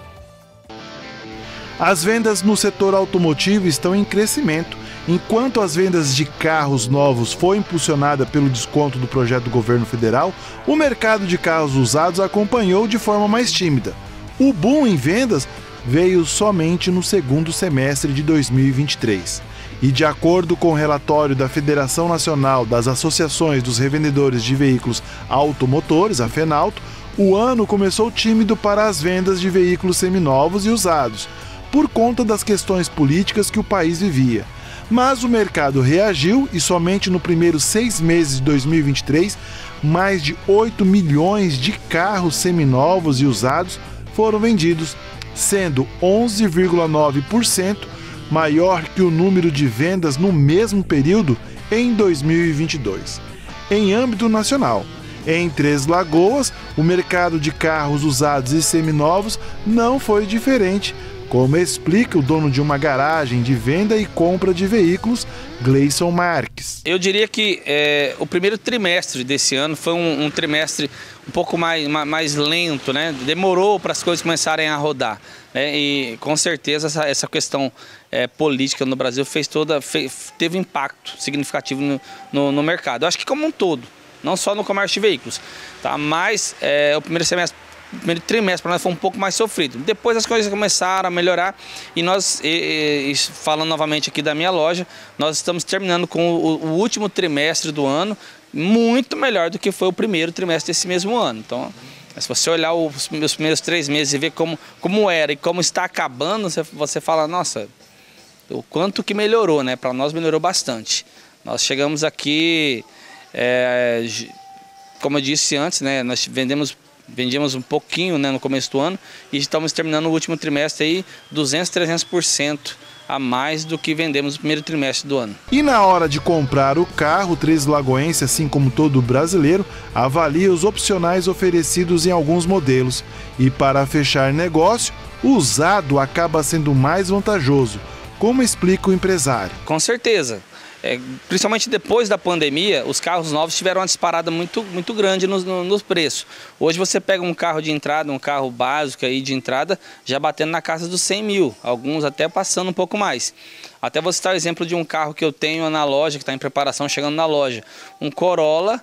As vendas no setor automotivo estão em crescimento. Enquanto as vendas de carros novos foi impulsionada pelo desconto do projeto do governo federal, o mercado de carros usados acompanhou de forma mais tímida. O boom em vendas veio somente no segundo semestre de 2023. E de acordo com o relatório da Federação Nacional das Associações dos Revendedores de Veículos Automotores, a FENAUTO, o ano começou tímido para as vendas de veículos seminovos e usados, por conta das questões políticas que o país vivia. Mas o mercado reagiu e somente no primeiro 6 meses de 2023, mais de 8 milhões de carros seminovos e usados foram vendidos, sendo 11,9% maior que o número de vendas no mesmo período em 2022. Em âmbito nacional, em Três Lagoas, o mercado de carros usados e seminovos não foi diferente, como explica o dono de uma garagem de venda e compra de veículos, Gleison Marques. Eu diria que o primeiro trimestre desse ano foi um trimestre um pouco mais lento, né? Demorou para as coisas começarem a rodar, né? E com certeza essa questão política no Brasil teve impacto significativo no mercado. Eu acho que como um todo, não só no comércio de veículos, tá? Mas o primeiro trimestre para nós foi um pouco mais sofrido. Depois as coisas começaram a melhorar e nós, falando novamente aqui da minha loja, nós estamos terminando com o último trimestre do ano muito melhor do que foi o primeiro trimestre desse mesmo ano. Então, se você olhar os primeiros 3 meses e ver como era e como está acabando, você fala, nossa, o quanto que melhorou, né? Para nós melhorou bastante. Nós chegamos aqui, como eu disse antes, né? Nós vendíamos um pouquinho, né, no começo do ano e estamos terminando o último trimestre aí 200%, 300% a mais do que vendemos no primeiro trimestre do ano. E na hora de comprar o carro, o Três Lagoense, assim como todo brasileiro, avalia os opcionais oferecidos em alguns modelos. E para fechar negócio, o usado acaba sendo mais vantajoso, como explica o empresário. Com certeza. Principalmente depois da pandemia, os carros novos tiveram uma disparada muito grande nos preços. Hoje você pega um carro de entrada, um carro básico aí de entrada, já batendo na casa dos 100 mil, alguns até passando um pouco mais. Até vou citar o exemplo de um carro que eu tenho na loja, que está em preparação, chegando na loja. Um Corolla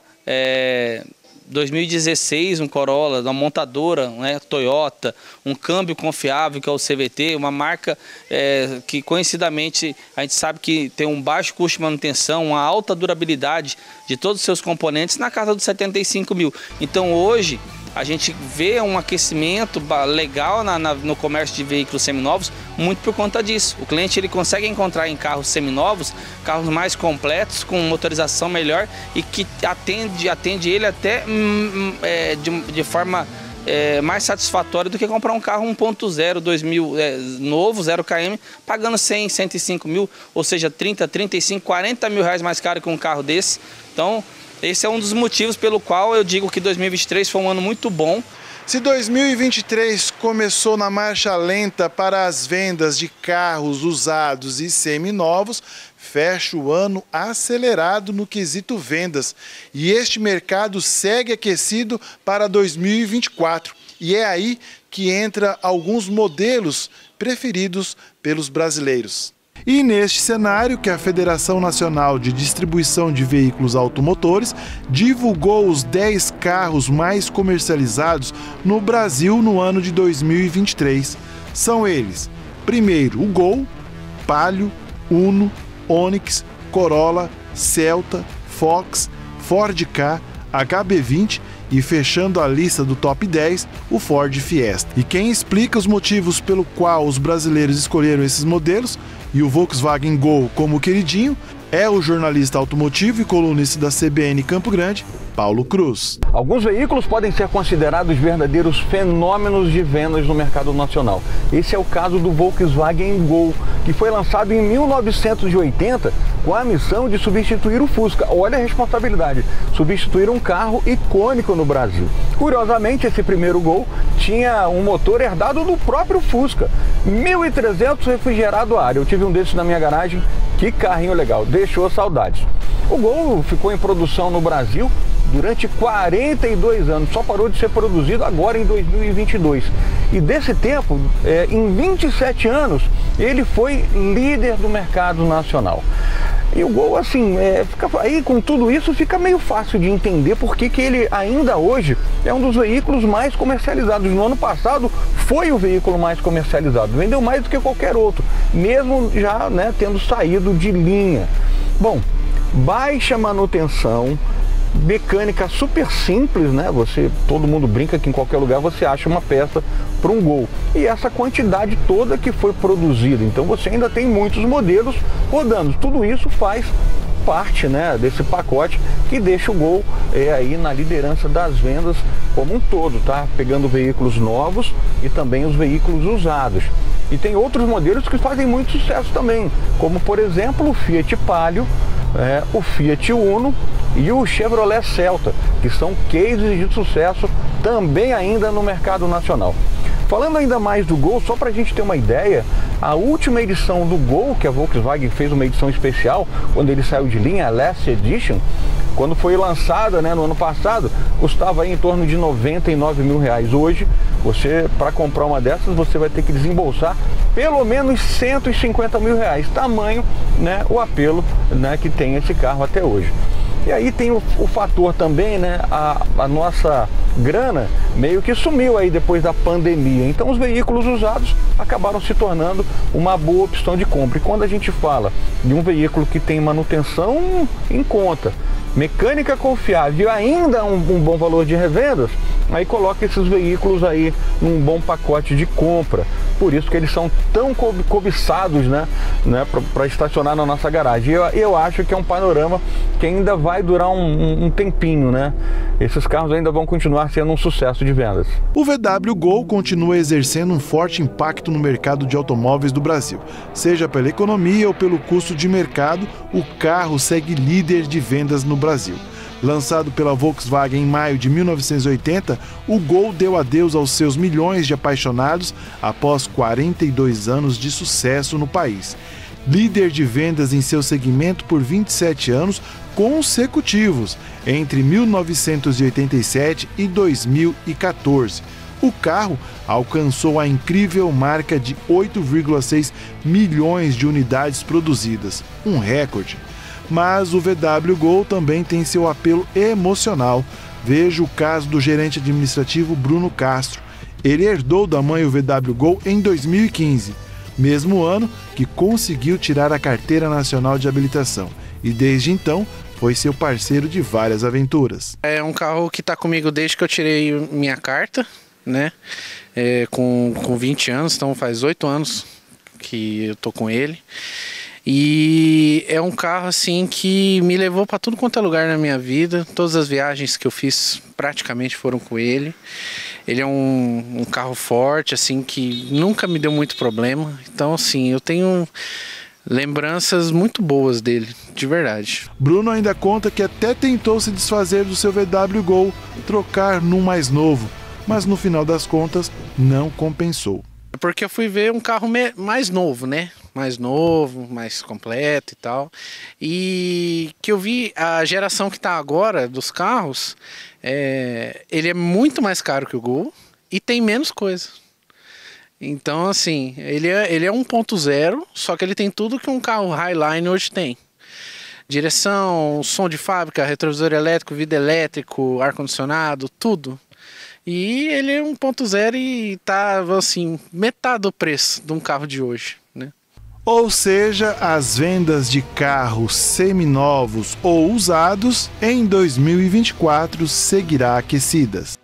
2016, um Corolla da montadora, né, Toyota, um câmbio confiável que é o CVT, uma marca que conhecidamente a gente sabe que tem um baixo custo de manutenção, uma alta durabilidade de todos os seus componentes na casa dos 75 mil. Então hoje a gente vê um aquecimento legal no comércio de veículos seminovos, muito por conta disso. O cliente ele consegue encontrar em carros seminovos, carros mais completos, com motorização melhor e que atende ele até de forma mais satisfatória do que comprar um carro 1.0, 2000, novo, 0 km, pagando 100, 105 mil, ou seja, 30, 35, 40 mil reais mais caro que um carro desse. Então, esse é um dos motivos pelo qual eu digo que 2023 foi um ano muito bom. Se 2023 começou na marcha lenta para as vendas de carros usados e seminovos, fecha o ano acelerado no quesito vendas. E este mercado segue aquecido para 2024. E é aí que entra alguns modelos preferidos pelos brasileiros. E neste cenário que a Federação Nacional de Distribuição de Veículos Automotores divulgou os 10 carros mais comercializados no Brasil no ano de 2023. São eles: primeiro, o Gol, Palio, Uno, Onix, Corolla, Celta, Fox, Ford Ka, HB20 e fechando a lista do top 10, o Ford Fiesta. E quem explica os motivos pelo qual os brasileiros escolheram esses modelos e o Volkswagen Gol como queridinho é o jornalista automotivo e colunista da CBN Campo Grande, Paulo Cruz. Alguns veículos podem ser considerados verdadeiros fenômenos de vendas no mercado nacional. Esse é o caso do Volkswagen Gol, que foi lançado em 1980 com a missão de substituir o Fusca. Olha a responsabilidade, substituir um carro icônico no Brasil. Curiosamente, esse primeiro Gol tinha um motor herdado do próprio Fusca, 1.300 refrigerado a ar. Eu tive um desses na minha garagem, que carrinho legal, deixou saudades. O Gol ficou em produção no Brasil durante 42 anos, só parou de ser produzido agora em 2022. E desse tempo, em 27 anos, ele foi líder do mercado nacional. E o Gol, assim, aí com tudo isso fica meio fácil de entender porque que ele ainda hoje é um dos veículos mais comercializados. No ano passado foi o veículo mais comercializado, vendeu mais do que qualquer outro, mesmo já, né, tendo saído de linha. Bom, baixa manutenção, mecânica super simples, né? Todo mundo brinca que em qualquer lugar você acha uma peça para um Gol. E essa quantidade toda que foi produzida, então você ainda tem muitos modelos rodando. Tudo isso faz parte, né, desse pacote que deixa o Gol aí na liderança das vendas como um todo, tá? Pegando veículos novos e também os veículos usados. E tem outros modelos que fazem muito sucesso também, como por exemplo o Fiat Palio, o Fiat Uno e o Chevrolet Celta, que são cases de sucesso também ainda no mercado nacional. Falando ainda mais do Gol, só para a gente ter uma ideia, a última edição do Gol, que a Volkswagen fez uma edição especial, quando ele saiu de linha, a Last Edition, quando foi lançada, né, no ano passado, custava aí em torno de R$99 mil. Hoje, para comprar uma dessas, você vai ter que desembolsar pelo menos R$150 mil. Tamanho, né, o apelo, né, que tem esse carro até hoje. E aí tem o fator também, né, a nossa grana meio que sumiu aí depois da pandemia. Então os veículos usados acabaram se tornando uma boa opção de compra. E quando a gente fala de um veículo que tem manutenção em conta, mecânica confiável e ainda um bom valor de revendas, aí coloca esses veículos aí num bom pacote de compra. Por isso que eles são tão cobiçados, né, para estacionar na nossa garagem. Eu acho que é um panorama que ainda vai durar um tempinho, né? Esses carros ainda vão continuar sendo um sucesso de vendas. O VW Gol continua exercendo um forte impacto no mercado de automóveis do Brasil. Seja pela economia ou pelo custo de mercado, o carro segue líder de vendas no Brasil. Lançado pela Volkswagen em maio de 1980, o Gol deu adeus aos seus milhões de apaixonados após 42 anos de sucesso no país. Líder de vendas em seu segmento por 27 anos consecutivos, entre 1987 e 2014. O carro alcançou a incrível marca de 8,6 milhões de unidades produzidas, um recorde. Mas o VW Gol também tem seu apelo emocional. Veja o caso do gerente administrativo Bruno Castro. Ele herdou da mãe o VW Gol em 2015, mesmo ano que conseguiu tirar a Carteira Nacional de Habilitação. E desde então foi seu parceiro de várias aventuras. É um carro que está comigo desde que eu tirei minha carta, né? Com 20 anos, então faz 8 anos que eu tô com ele. E é um carro assim que me levou para tudo quanto é lugar na minha vida. Todas as viagens que eu fiz praticamente foram com ele. Ele é um carro forte, assim, que nunca me deu muito problema. Então, assim, eu tenho lembranças muito boas dele, de verdade. Bruno ainda conta que até tentou se desfazer do seu VW Gol, trocar num mais novo, mas no final das contas não compensou. Porque eu fui ver um carro mais novo, né? Mais novo, mais completo e tal. E que eu vi a geração que tá agora dos carros, ele é muito mais caro que o Gol e tem menos coisa. Então, assim, ele é 1.0, só que ele tem tudo que um carro Highline hoje tem. Direção, som de fábrica, retrovisor elétrico, vidro elétrico, ar-condicionado, tudo. E ele é 1.0 e tá, assim, metade do preço de um carro de hoje, né? Ou seja, as vendas de carros seminovos ou usados em 2024 seguirá aquecidas.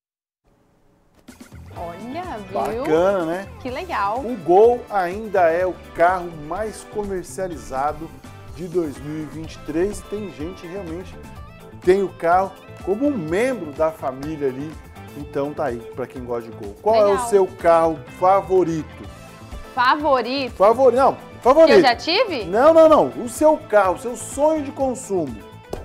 Olha, viu? Bacana, né? Que legal. O Gol ainda é o carro mais comercializado de 2023 e tem gente realmente tem o carro como um membro da família ali. Então tá aí, para quem gosta de Gol. Qual é o seu carro favorito? Favorito? Não, favorito. Que eu já tive? Não. O seu carro, o seu sonho de consumo.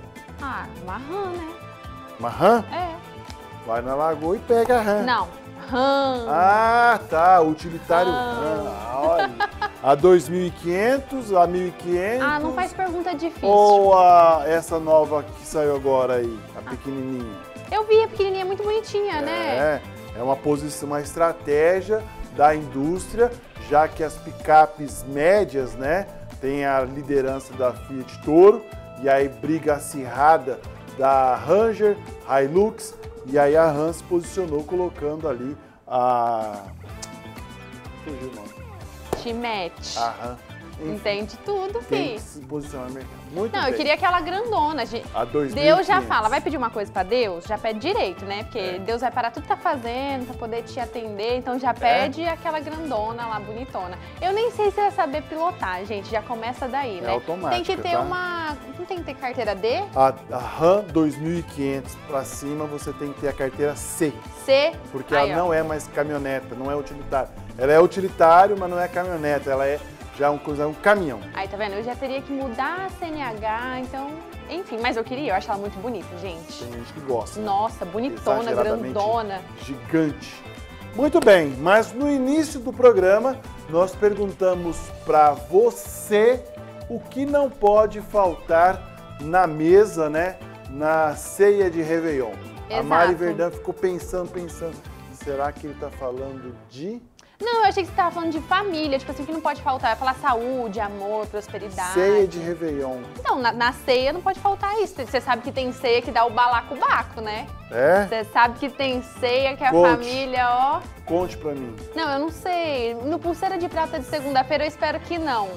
Uma RAM, né? Uma RAM? É. Vai na Lagoa e pega a RAM. Não, RAM. Ah, tá, utilitário RAM. Olha. A 2.500, a 1.500. Não faz pergunta difícil. Ou essa nova que saiu agora aí, a pequenininha? Eu vi, a pequenininha é muito bonitinha, né? É uma posição, uma estratégia da indústria, já que as picapes médias, né, tem a liderança da Fiat Toro, e aí briga acirrada da Ranger, Hilux, e aí a RAM se posicionou colocando ali a... Fugiu o nome. T-Match. A RAM. Entende tudo, Tem fi. que se posicionar no mercado. Muito Não, bem. eu queria aquela grandona. A 2.500. Deus já fala, vai pedir uma coisa pra Deus? Já pede direito, né? Porque Deus vai parar tudo que tá fazendo pra poder te atender, então já pede aquela grandona lá, bonitona. Eu nem sei se vai saber pilotar, gente, já começa daí, né? automática, tem que ter tá? Não tem que ter carteira D? A RAM 2.500 pra cima, você tem que ter a carteira C. C? Porque Aí, ela não é mais caminhoneta, não é utilitário. Ela é utilitário, mas não é caminhoneta, ela é já um caminhão. Aí, tá vendo? Eu já teria que mudar a CNH, então... Enfim, mas eu acho ela muito bonita, gente. Tem gente que gosta. Nossa, bonitona, grandona. Gigante. Muito bem, mas no início do programa, nós perguntamos pra você o que não pode faltar na mesa, né? Na ceia de Réveillon. Exato. A Mari Verdão ficou pensando, será que ele tá falando de... Não, eu achei que você estava falando de família, tipo assim, o que não pode faltar? Vai falar saúde, amor, prosperidade. Ceia de Réveillon. Então, na ceia não pode faltar isso. Você sabe que tem ceia que dá o balacobaco, né? É? Você sabe que tem ceia que a Conte. família, ó... Conte pra mim. Não, eu não sei. No Pulseira de Prata de segunda-feira eu espero que não.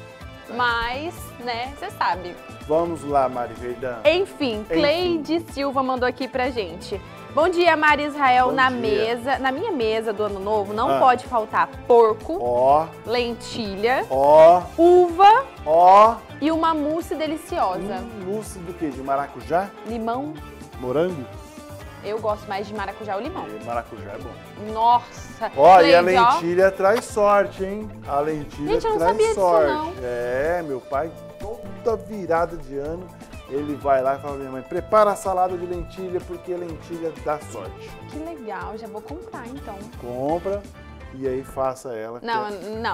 Mas, né, você sabe. Vamos lá, Mari Verdão. Enfim, Cleide Silva mandou aqui pra gente. Bom dia, Mari Israel. Na minha mesa do Ano Novo não pode faltar porco, lentilha, uva e uma mousse deliciosa. Mousse do quê? De maracujá? Limão. Morango? Eu gosto mais de maracujá ou limão. Maracujá é bom. Nossa. Ó, e a lentilha traz sorte, hein? A lentilha Gente, eu não traz sabia sorte. disso, não. É, meu pai, toda virada de ano, ele vai lá e fala, minha mãe, prepara a salada de lentilha, porque a lentilha dá sorte. Que legal, já vou comprar então. Compra e aí faça ela. Não.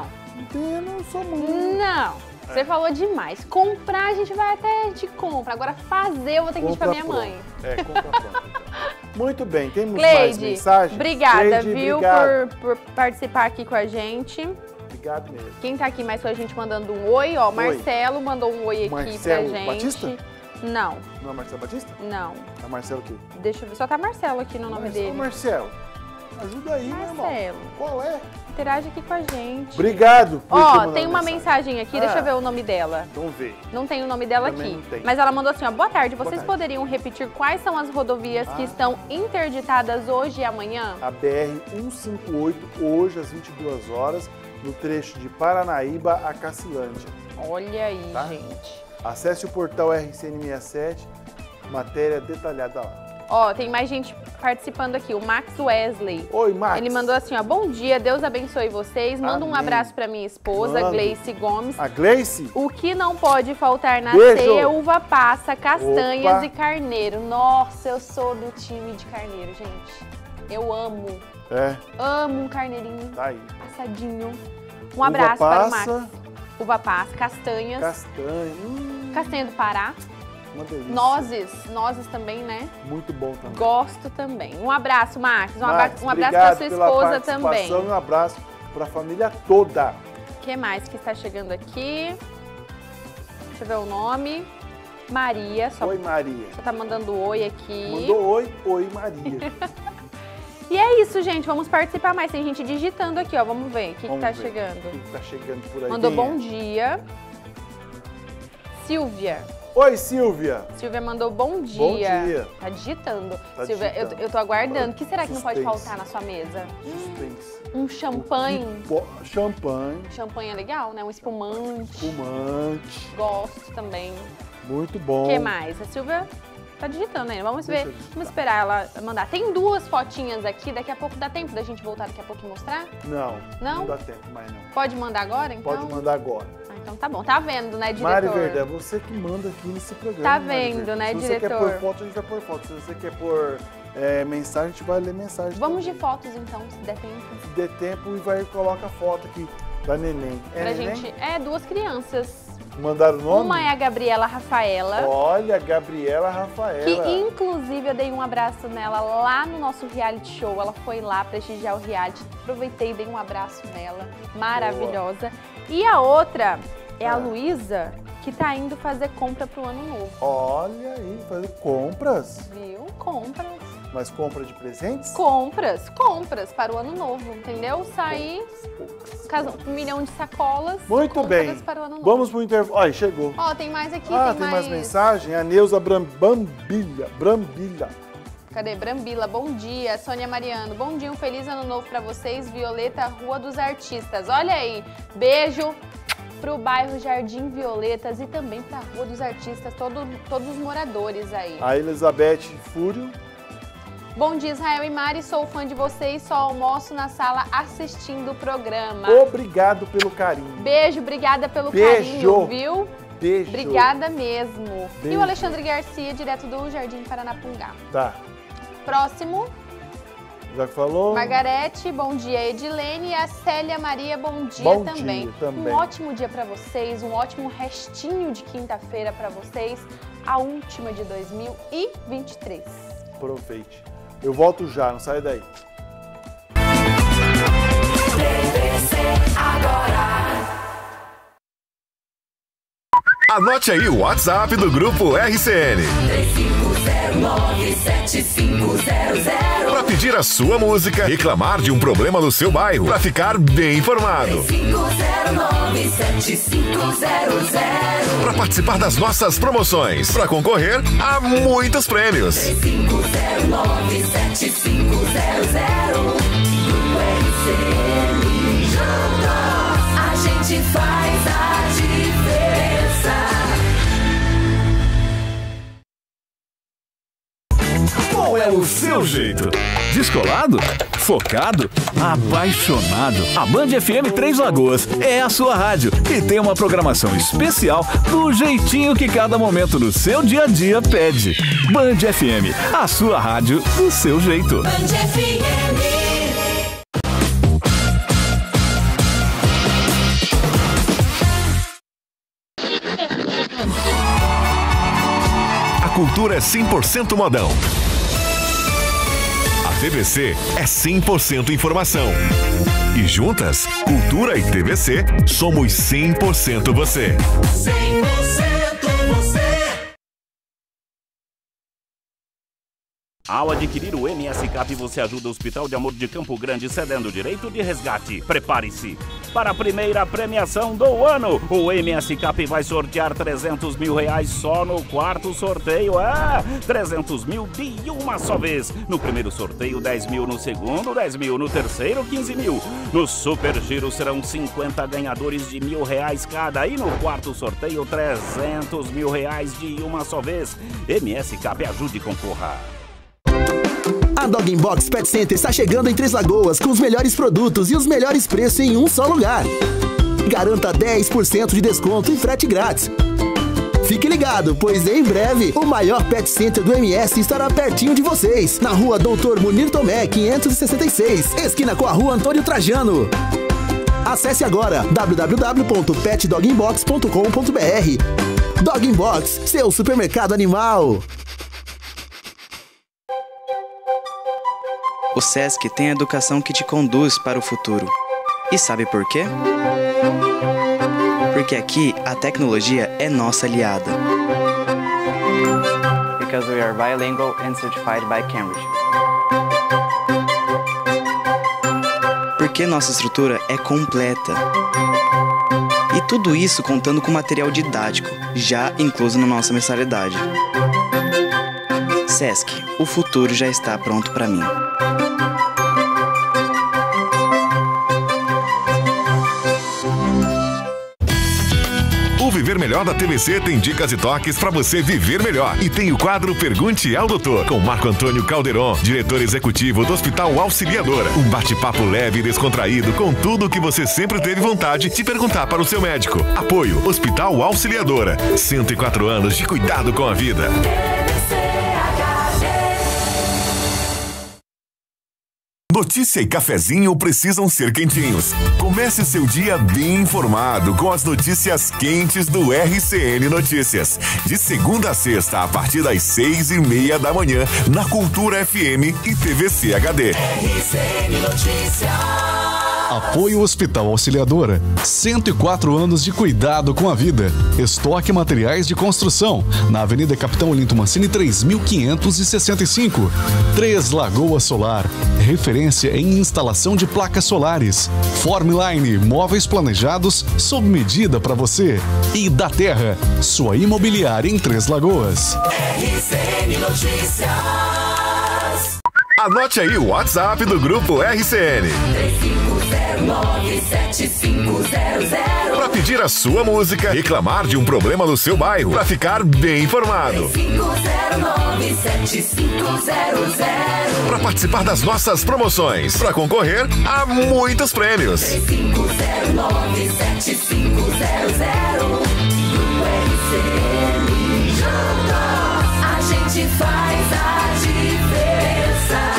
Eu não sou muito. Não, você falou demais. Comprar a gente vai até de compra. Agora fazer eu vou ter que pedir pra minha mãe. Compra pronto. Então. Muito bem, temos Cleide, mais mensagens? Obrigada, Cleide, viu, obrigado. por participar aqui com a gente. Obrigado mesmo. Quem tá aqui mais com a gente mandando um oi, ó, Marcelo mandou um oi aqui Marcelo pra gente. Batista? Não. Não é Marcelo Batista? Não. É Marcelo o quê? Deixa eu ver, só tá Marcelo aqui no nome dele. Marcelo, ajuda aí, Marcelo. meu irmão. Qual é? Interage aqui com a gente. Obrigado por ter Ó, mandado tem uma mensagem aqui, deixa eu ver o nome dela. Vamos ver. Não tem o nome dela Também aqui. não tem. Mas ela mandou assim, ó, boa tarde, Boa vocês tarde. poderiam repetir quais são as rodovias que estão interditadas hoje e amanhã? A BR-158, hoje às 22 horas, no trecho de Paranaíba a Cacilândia. Olha aí, Tá? gente. Acesse o portal RCN67, matéria detalhada lá. Ó, tem mais gente participando aqui, o Max Wesley. Oi, Max. Ele mandou assim, ó, bom dia, Deus abençoe vocês. Manda um Amém. abraço pra minha esposa, Mando. Gleice Gomes. A Gleice? O que não pode faltar na Beijo. ceia, uva passa, castanhas Opa. e carneiro. Nossa, eu sou do time de carneiro, gente. Eu amo. Amo um carneirinho Tá aí. assadinho. Um abraço Uva para o passa. Max. Uva passa, castanhas. Castanha. Castanha do Pará. Uma delícia. Nozes também, né? Muito bom também. Gosto também. Um abraço, Max. Um Max, abraço para obrigado sua pela esposa participação também. E um abraço para a família toda. O que mais que está chegando aqui? Deixa eu ver o nome. Maria. Oi, Maria. Só tá mandando oi aqui. Mandou oi, Maria. E é isso, gente. Vamos participar mais. Tem gente digitando aqui, ó. Vamos ver o que tá chegando. O que tá chegando por aí? Mandou Quem bom dia. Silvia. Oi, Silvia. Silvia mandou bom dia. Bom dia. Tá digitando. Tá Silvia, digitando. eu tô aguardando. O que será que não pode Suspense. faltar na sua mesa? Suspense. Um champanhe. Champanhe. Champanhe é legal, né? Um espumante. Espumante. Gosto também. Muito bom. O que mais? A Silvia tá digitando ainda. Vamos ver. Vamos esperar ela mandar. Tem 2 fotinhas aqui. Daqui a pouco dá tempo da gente voltar daqui a pouco e mostrar? Não. Não? Não dá tempo mais não. Pode mandar agora, então? Pode mandar agora. Ah, então tá bom. Tá vendo, né, diretor? Mari Verde, é você que manda aqui nesse programa. Tá vendo, né, Se diretor? Se você quer pôr foto, a gente vai pôr foto. Se você quer pôr mensagem, a gente vai ler mensagem. Vamos também. de fotos, então, se der tempo. Se der tempo, e vai coloca a foto aqui da neném. Pra neném? gente... 2 crianças. Mandaram o nome? Uma é a Gabriela Rafaela. Olha, Gabriela Rafaela. Que, inclusive, eu dei um abraço nela lá no nosso reality show. Ela foi lá prestigiar o reality. Aproveitei e dei um abraço nela. Maravilhosa. Boa. E a outra é a Luísa, que tá indo fazer compra pro ano novo. Olha aí, fazer compras. Viu? Compras. Mas compra de presentes? Compras para o ano novo, entendeu? Sair, 1 milhão de sacolas. Muito bem. Para o ano novo. Vamos pro intervalo. Olha, chegou. Ó, tem mais aqui, tem mais mensagem? A Neuza Brambila. Cadê? Brambila, bom dia. Sônia Mariano, bom dia, um feliz ano novo para vocês. Violeta, Rua dos Artistas. Olha aí, beijo pro bairro Jardim Violetas e também pra Rua dos Artistas, todos os moradores aí. A Elizabeth Fúrio. Bom dia, Israel e Mari, sou fã de vocês, só almoço na sala assistindo o programa. Obrigado pelo carinho. Beijo, obrigada pelo carinho, viu? Beijo. Obrigada mesmo. Beijo. E o Alexandre Garcia, direto do Jardim Paranapungá. Tá. Próximo. Já falou? Margarete, bom dia. Edilene e a Célia Maria, bom dia também. Dia também. Um ótimo dia para vocês, um ótimo restinho de quinta-feira para vocês, a última de 2023. Aproveite. Eu volto já, não sai daí. TVC agora. Anote aí o WhatsApp do Grupo RCN. 3509-7500. Para pedir a sua música, reclamar de um problema no seu bairro, para ficar bem informado. 3509-7500. Para participar das nossas promoções, para concorrer a muitos prêmios. 3509-7500. Grupo RCN, juntos a gente faz a diferença. Qual é o seu jeito? Descolado? Focado? Apaixonado? A Band FM Três Lagoas é a sua rádio e tem uma programação especial do jeitinho que cada momento do seu dia a dia pede. Band FM, a sua rádio do seu jeito. Band FM. A cultura é 100% modão. A TVC é 100% informação. E juntas, cultura e TVC, somos 100% você. 100% você. Ao adquirir o MS Cap, você ajuda o Hospital de Amor de Campo Grande cedendo o direito de resgate. Prepare-se para a primeira premiação do ano. O MS Cap vai sortear R$300 mil só no quarto sorteio. 300 mil de uma só vez. No primeiro sorteio, 10 mil. No segundo, 10 mil. No terceiro, 15 mil. No Super Giro serão 50 ganhadores de R$1.000 cada. E no quarto sorteio, R$300 mil de uma só vez. MS Cap, ajude e concorra. A Dog Box Pet Center está chegando em Três Lagoas com os melhores produtos e os melhores preços em um só lugar. Garanta 10% de desconto e frete grátis. Fique ligado, pois em breve o maior Pet Center do MS estará pertinho de vocês, na rua Doutor Munir Tomé, 566, esquina com a rua Antônio Trajano. Acesse agora www.petdogginbox.com.br. Dog Box, seu supermercado animal. O SESC tem a educação que te conduz para o futuro. E sabe por quê? Porque aqui a tecnologia é nossa aliada. Because we are bilingual and certified by Cambridge. Porque nossa estrutura é completa. E tudo isso contando com material didático, já incluso na nossa mensalidade. SESC, o futuro já está pronto para mim. O Viver Melhor da TVC tem dicas e toques para você viver melhor. E tem o quadro Pergunte ao Doutor, com Marco Antônio Calderon, diretor executivo do Hospital Auxiliadora. Um bate-papo leve e descontraído com tudo o que você sempre teve vontade de perguntar para o seu médico. Apoio Hospital Auxiliadora. 104 anos de cuidado com a vida. Notícia e cafezinho precisam ser quentinhos. Comece seu dia bem informado com as notícias quentes do RCN Notícias. De segunda a sexta, a partir das 6:30 da manhã, na Cultura FM e TVC HD. RCN Notícias. Apoio Hospital Auxiliadora. 104 anos de cuidado com a vida. Estoque materiais de construção. Na Avenida Capitão Olinto Mancini, 3565. Três Lagoas Solar. Referência em instalação de placas solares. Formline, móveis planejados sob medida para você. E da Terra, sua imobiliária em Três Lagoas. RCN Notícias. Anote aí o WhatsApp do Grupo RCN. 3509-7500. Para pedir a sua música, reclamar de um problema no seu bairro, para ficar bem informado. 3509-7500. Para participar das nossas promoções, para concorrer a muitos prêmios. 3509-7500. Grupo RCN juntos, a gente faz a diferença.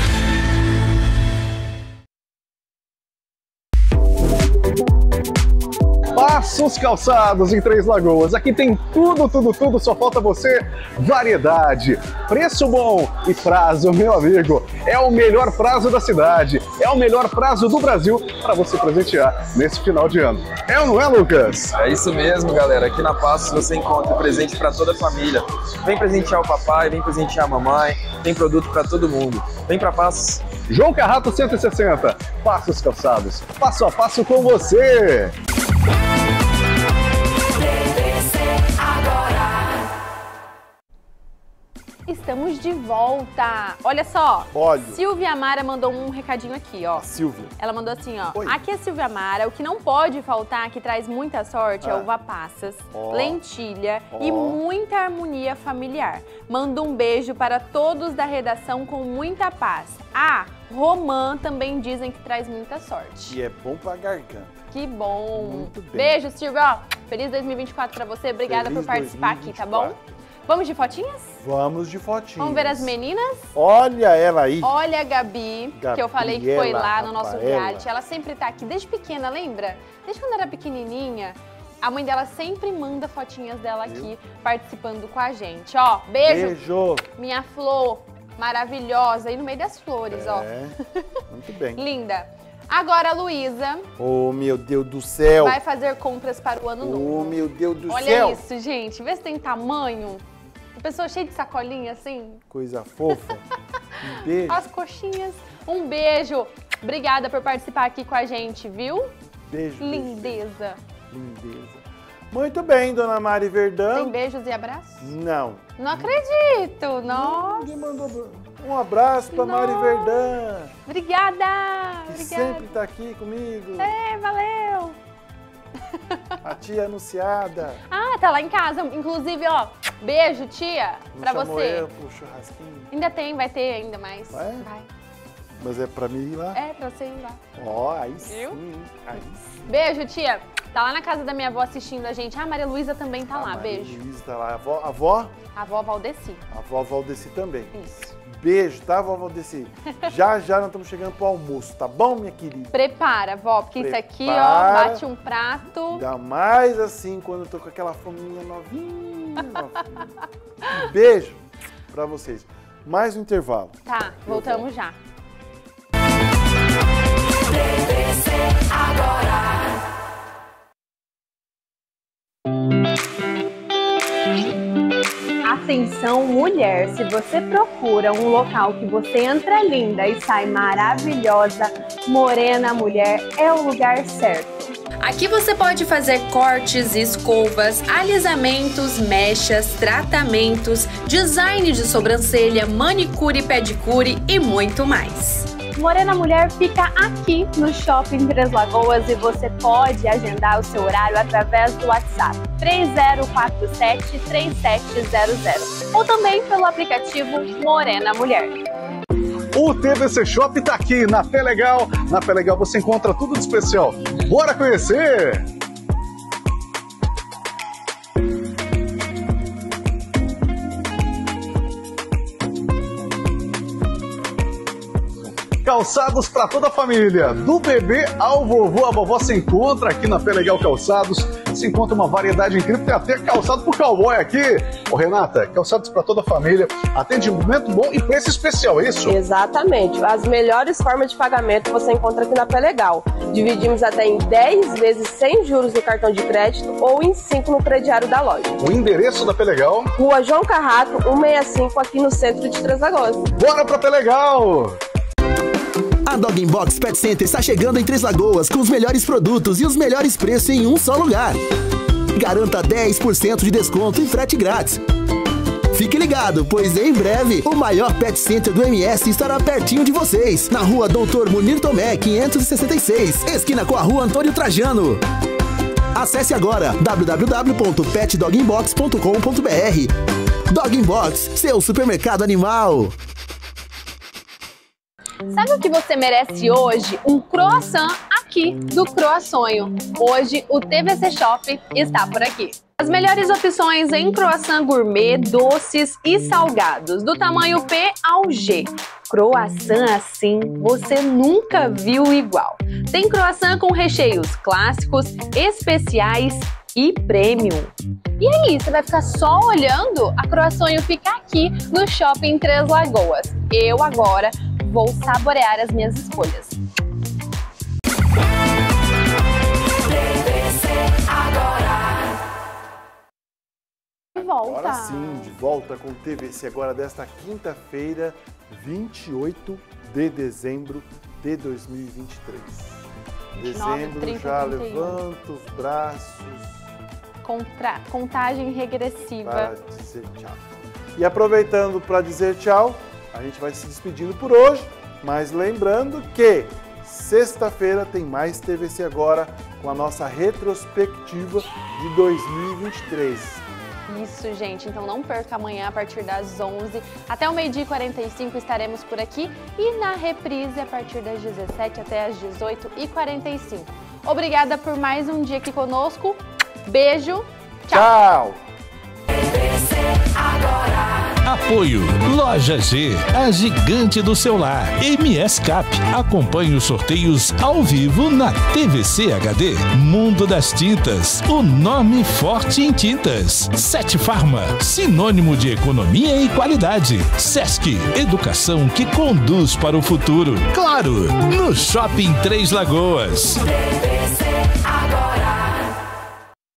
Passos Calçados em Três Lagoas. Aqui tem tudo, só falta você. Variedade, preço bom e prazo, meu amigo. É o melhor prazo da cidade, é o melhor prazo do Brasil para você presentear nesse final de ano. É ou não é, Lucas? É isso mesmo, galera. Aqui na Passos você encontra presente para toda a família. Vem presentear o papai, vem presentear a mamãe, tem produto para todo mundo. Vem para Passos. João Carrato 160, Passos Calçados, passo a passo com você. Estamos de volta. Olha só. Olha. Silvia Amara mandou um recadinho aqui, ó. Silvia. Ela mandou assim, ó. Oi. Aqui é Silvia Amara. O que não pode faltar, que traz muita sorte, é uva passas, lentilha e muita harmonia familiar. Manda um beijo para todos da redação com muita paz. Ah, Romã também dizem que traz muita sorte. E é bom pra garganta. Que bom. Muito bem. Beijo, Silvia. Ó, feliz 2024 pra você. Obrigada Feliz por participar 2024. aqui, tá bom? Vamos de fotinhas? Vamos de fotinhas. Vamos ver as meninas? Olha ela aí. Olha a Gabi, que eu falei que foi lá no nosso Rafaela. reality. Ela sempre tá aqui desde pequena, lembra? Desde quando era pequenininha. A mãe dela sempre manda fotinhas dela aqui, participando com a gente. Ó, beijo. Beijo. Minha flor maravilhosa. Aí no meio das flores, ó. Muito bem. Linda. Agora a Luísa Oh, meu Deus do céu. vai fazer compras para o ano novo. Oh, meu Deus do Olha céu. isso, gente. Vê se tem tamanho. A pessoa cheia de sacolinha, assim. Coisa fofa. Um beijo. As coxinhas. Um beijo. Obrigada por participar aqui com a gente, viu? Beijo. Lindeza. Lindeza. Muito bem, dona Mari Verdão. Tem beijos e abraços? Não. Não acredito. Nossa. Ninguém mandou um abraço pra Mari Verdão. Obrigada. Que Obrigada. sempre tá aqui comigo. É, valeu. A tia anunciada. Ah, tá lá em casa. Inclusive, ó, beijo, tia, Não pra chamou você. eu pro churrasquinho. Ainda tem, vai ter ainda mais. Vai? Vai. Mas é pra mim ir lá? É, pra você ir lá. Ó, aí Viu? sim. Aí sim. Beijo, tia. Tá lá na casa da minha avó assistindo a gente. Ah, a Maria Luísa também tá lá. Maria Beijo. Luísa tá lá. A avó? A avó Valdeci. A avó Valdeci também. Isso. Beijo, tá, vó Valdeci? Já nós estamos chegando pro almoço, tá bom, minha querida? Prepara, vó, porque isso aqui, ó, Prepara. bate um prato. Ainda mais assim, quando eu tô com aquela fominha novinha. Um beijo pra vocês. Mais um intervalo. Tá, voltamos já. TVC agora. Atenção, mulher, se você procura um local que você entra linda e sai maravilhosa, Morena Mulher é o lugar certo. Aqui você pode fazer cortes, escovas, alisamentos, mechas, tratamentos, design de sobrancelha, manicure, pedicure e muito mais. Morena Mulher fica aqui no Shopping Três Lagoas e você pode agendar o seu horário através do WhatsApp 3047-3700 ou também pelo aplicativo Morena Mulher. O TVC Shop tá aqui na Pé Legal. Na Pé Legal você encontra tudo de especial. Bora conhecer! Calçados para toda a família, do bebê ao vovô, a vovó se encontra aqui na Pé Legal Calçados, se encontra uma variedade incrível, tem até calçado pro cowboy aqui. Ô Renata, calçados para toda a família, atendimento bom e preço especial, é isso? Exatamente, as melhores formas de pagamento você encontra aqui na Pé Legal. Dividimos até em 10 vezes sem juros no cartão de crédito ou em 5 no crediário da loja. O endereço da Pé Legal? Rua João Carrato, 165, aqui no centro de Três Lagoas. Bora pra Pé Legal! A Dog Box Pet Center está chegando em Três Lagoas com os melhores produtos e os melhores preços em um só lugar. Garanta 10% de desconto e frete grátis. Fique ligado, pois em breve o maior Pet Center do MS estará pertinho de vocês, na rua Doutor Munir Tomé, 566, esquina com a rua Antônio Trajano. Acesse agora www.petdoginbox.com.br. Dog Box, seu supermercado animal. Sabe o que você merece hoje? Um croissant aqui do Croassonho. Hoje o TVC Shop está por aqui. As melhores opções em croissant gourmet, doces e salgados, do tamanho P ao G. Croissant assim você nunca viu igual. Tem croissant com recheios clássicos, especiais e premium. E aí, você vai ficar só olhando? A Croassonho fica aqui no Shopping Três Lagoas. Eu agora vou saborear as minhas escolhas. De volta. Agora sim, de volta com o TVC agora desta quinta-feira, 28 de dezembro de 2023. 29, Dezembro 30, já 31. levanta os braços. Contagem regressiva. Para dizer tchau. E aproveitando para dizer tchau, a gente vai se despedindo por hoje, mas lembrando que sexta-feira tem mais TVC agora com a nossa retrospectiva de 2023. Isso, gente. Então não perca amanhã a partir das 11 até o 12h45 estaremos por aqui e na reprise a partir das 17 até as 18h45. Obrigada por mais um dia aqui conosco. Beijo. Tchau. Apoio Loja G, a gigante do celular. MS Cap. Acompanhe os sorteios ao vivo na TVC HD. Mundo das Tintas, o nome forte em tintas. Sete Farma, sinônimo de economia e qualidade. Sesc, educação que conduz para o futuro. Claro, no Shopping Três Lagoas. TVC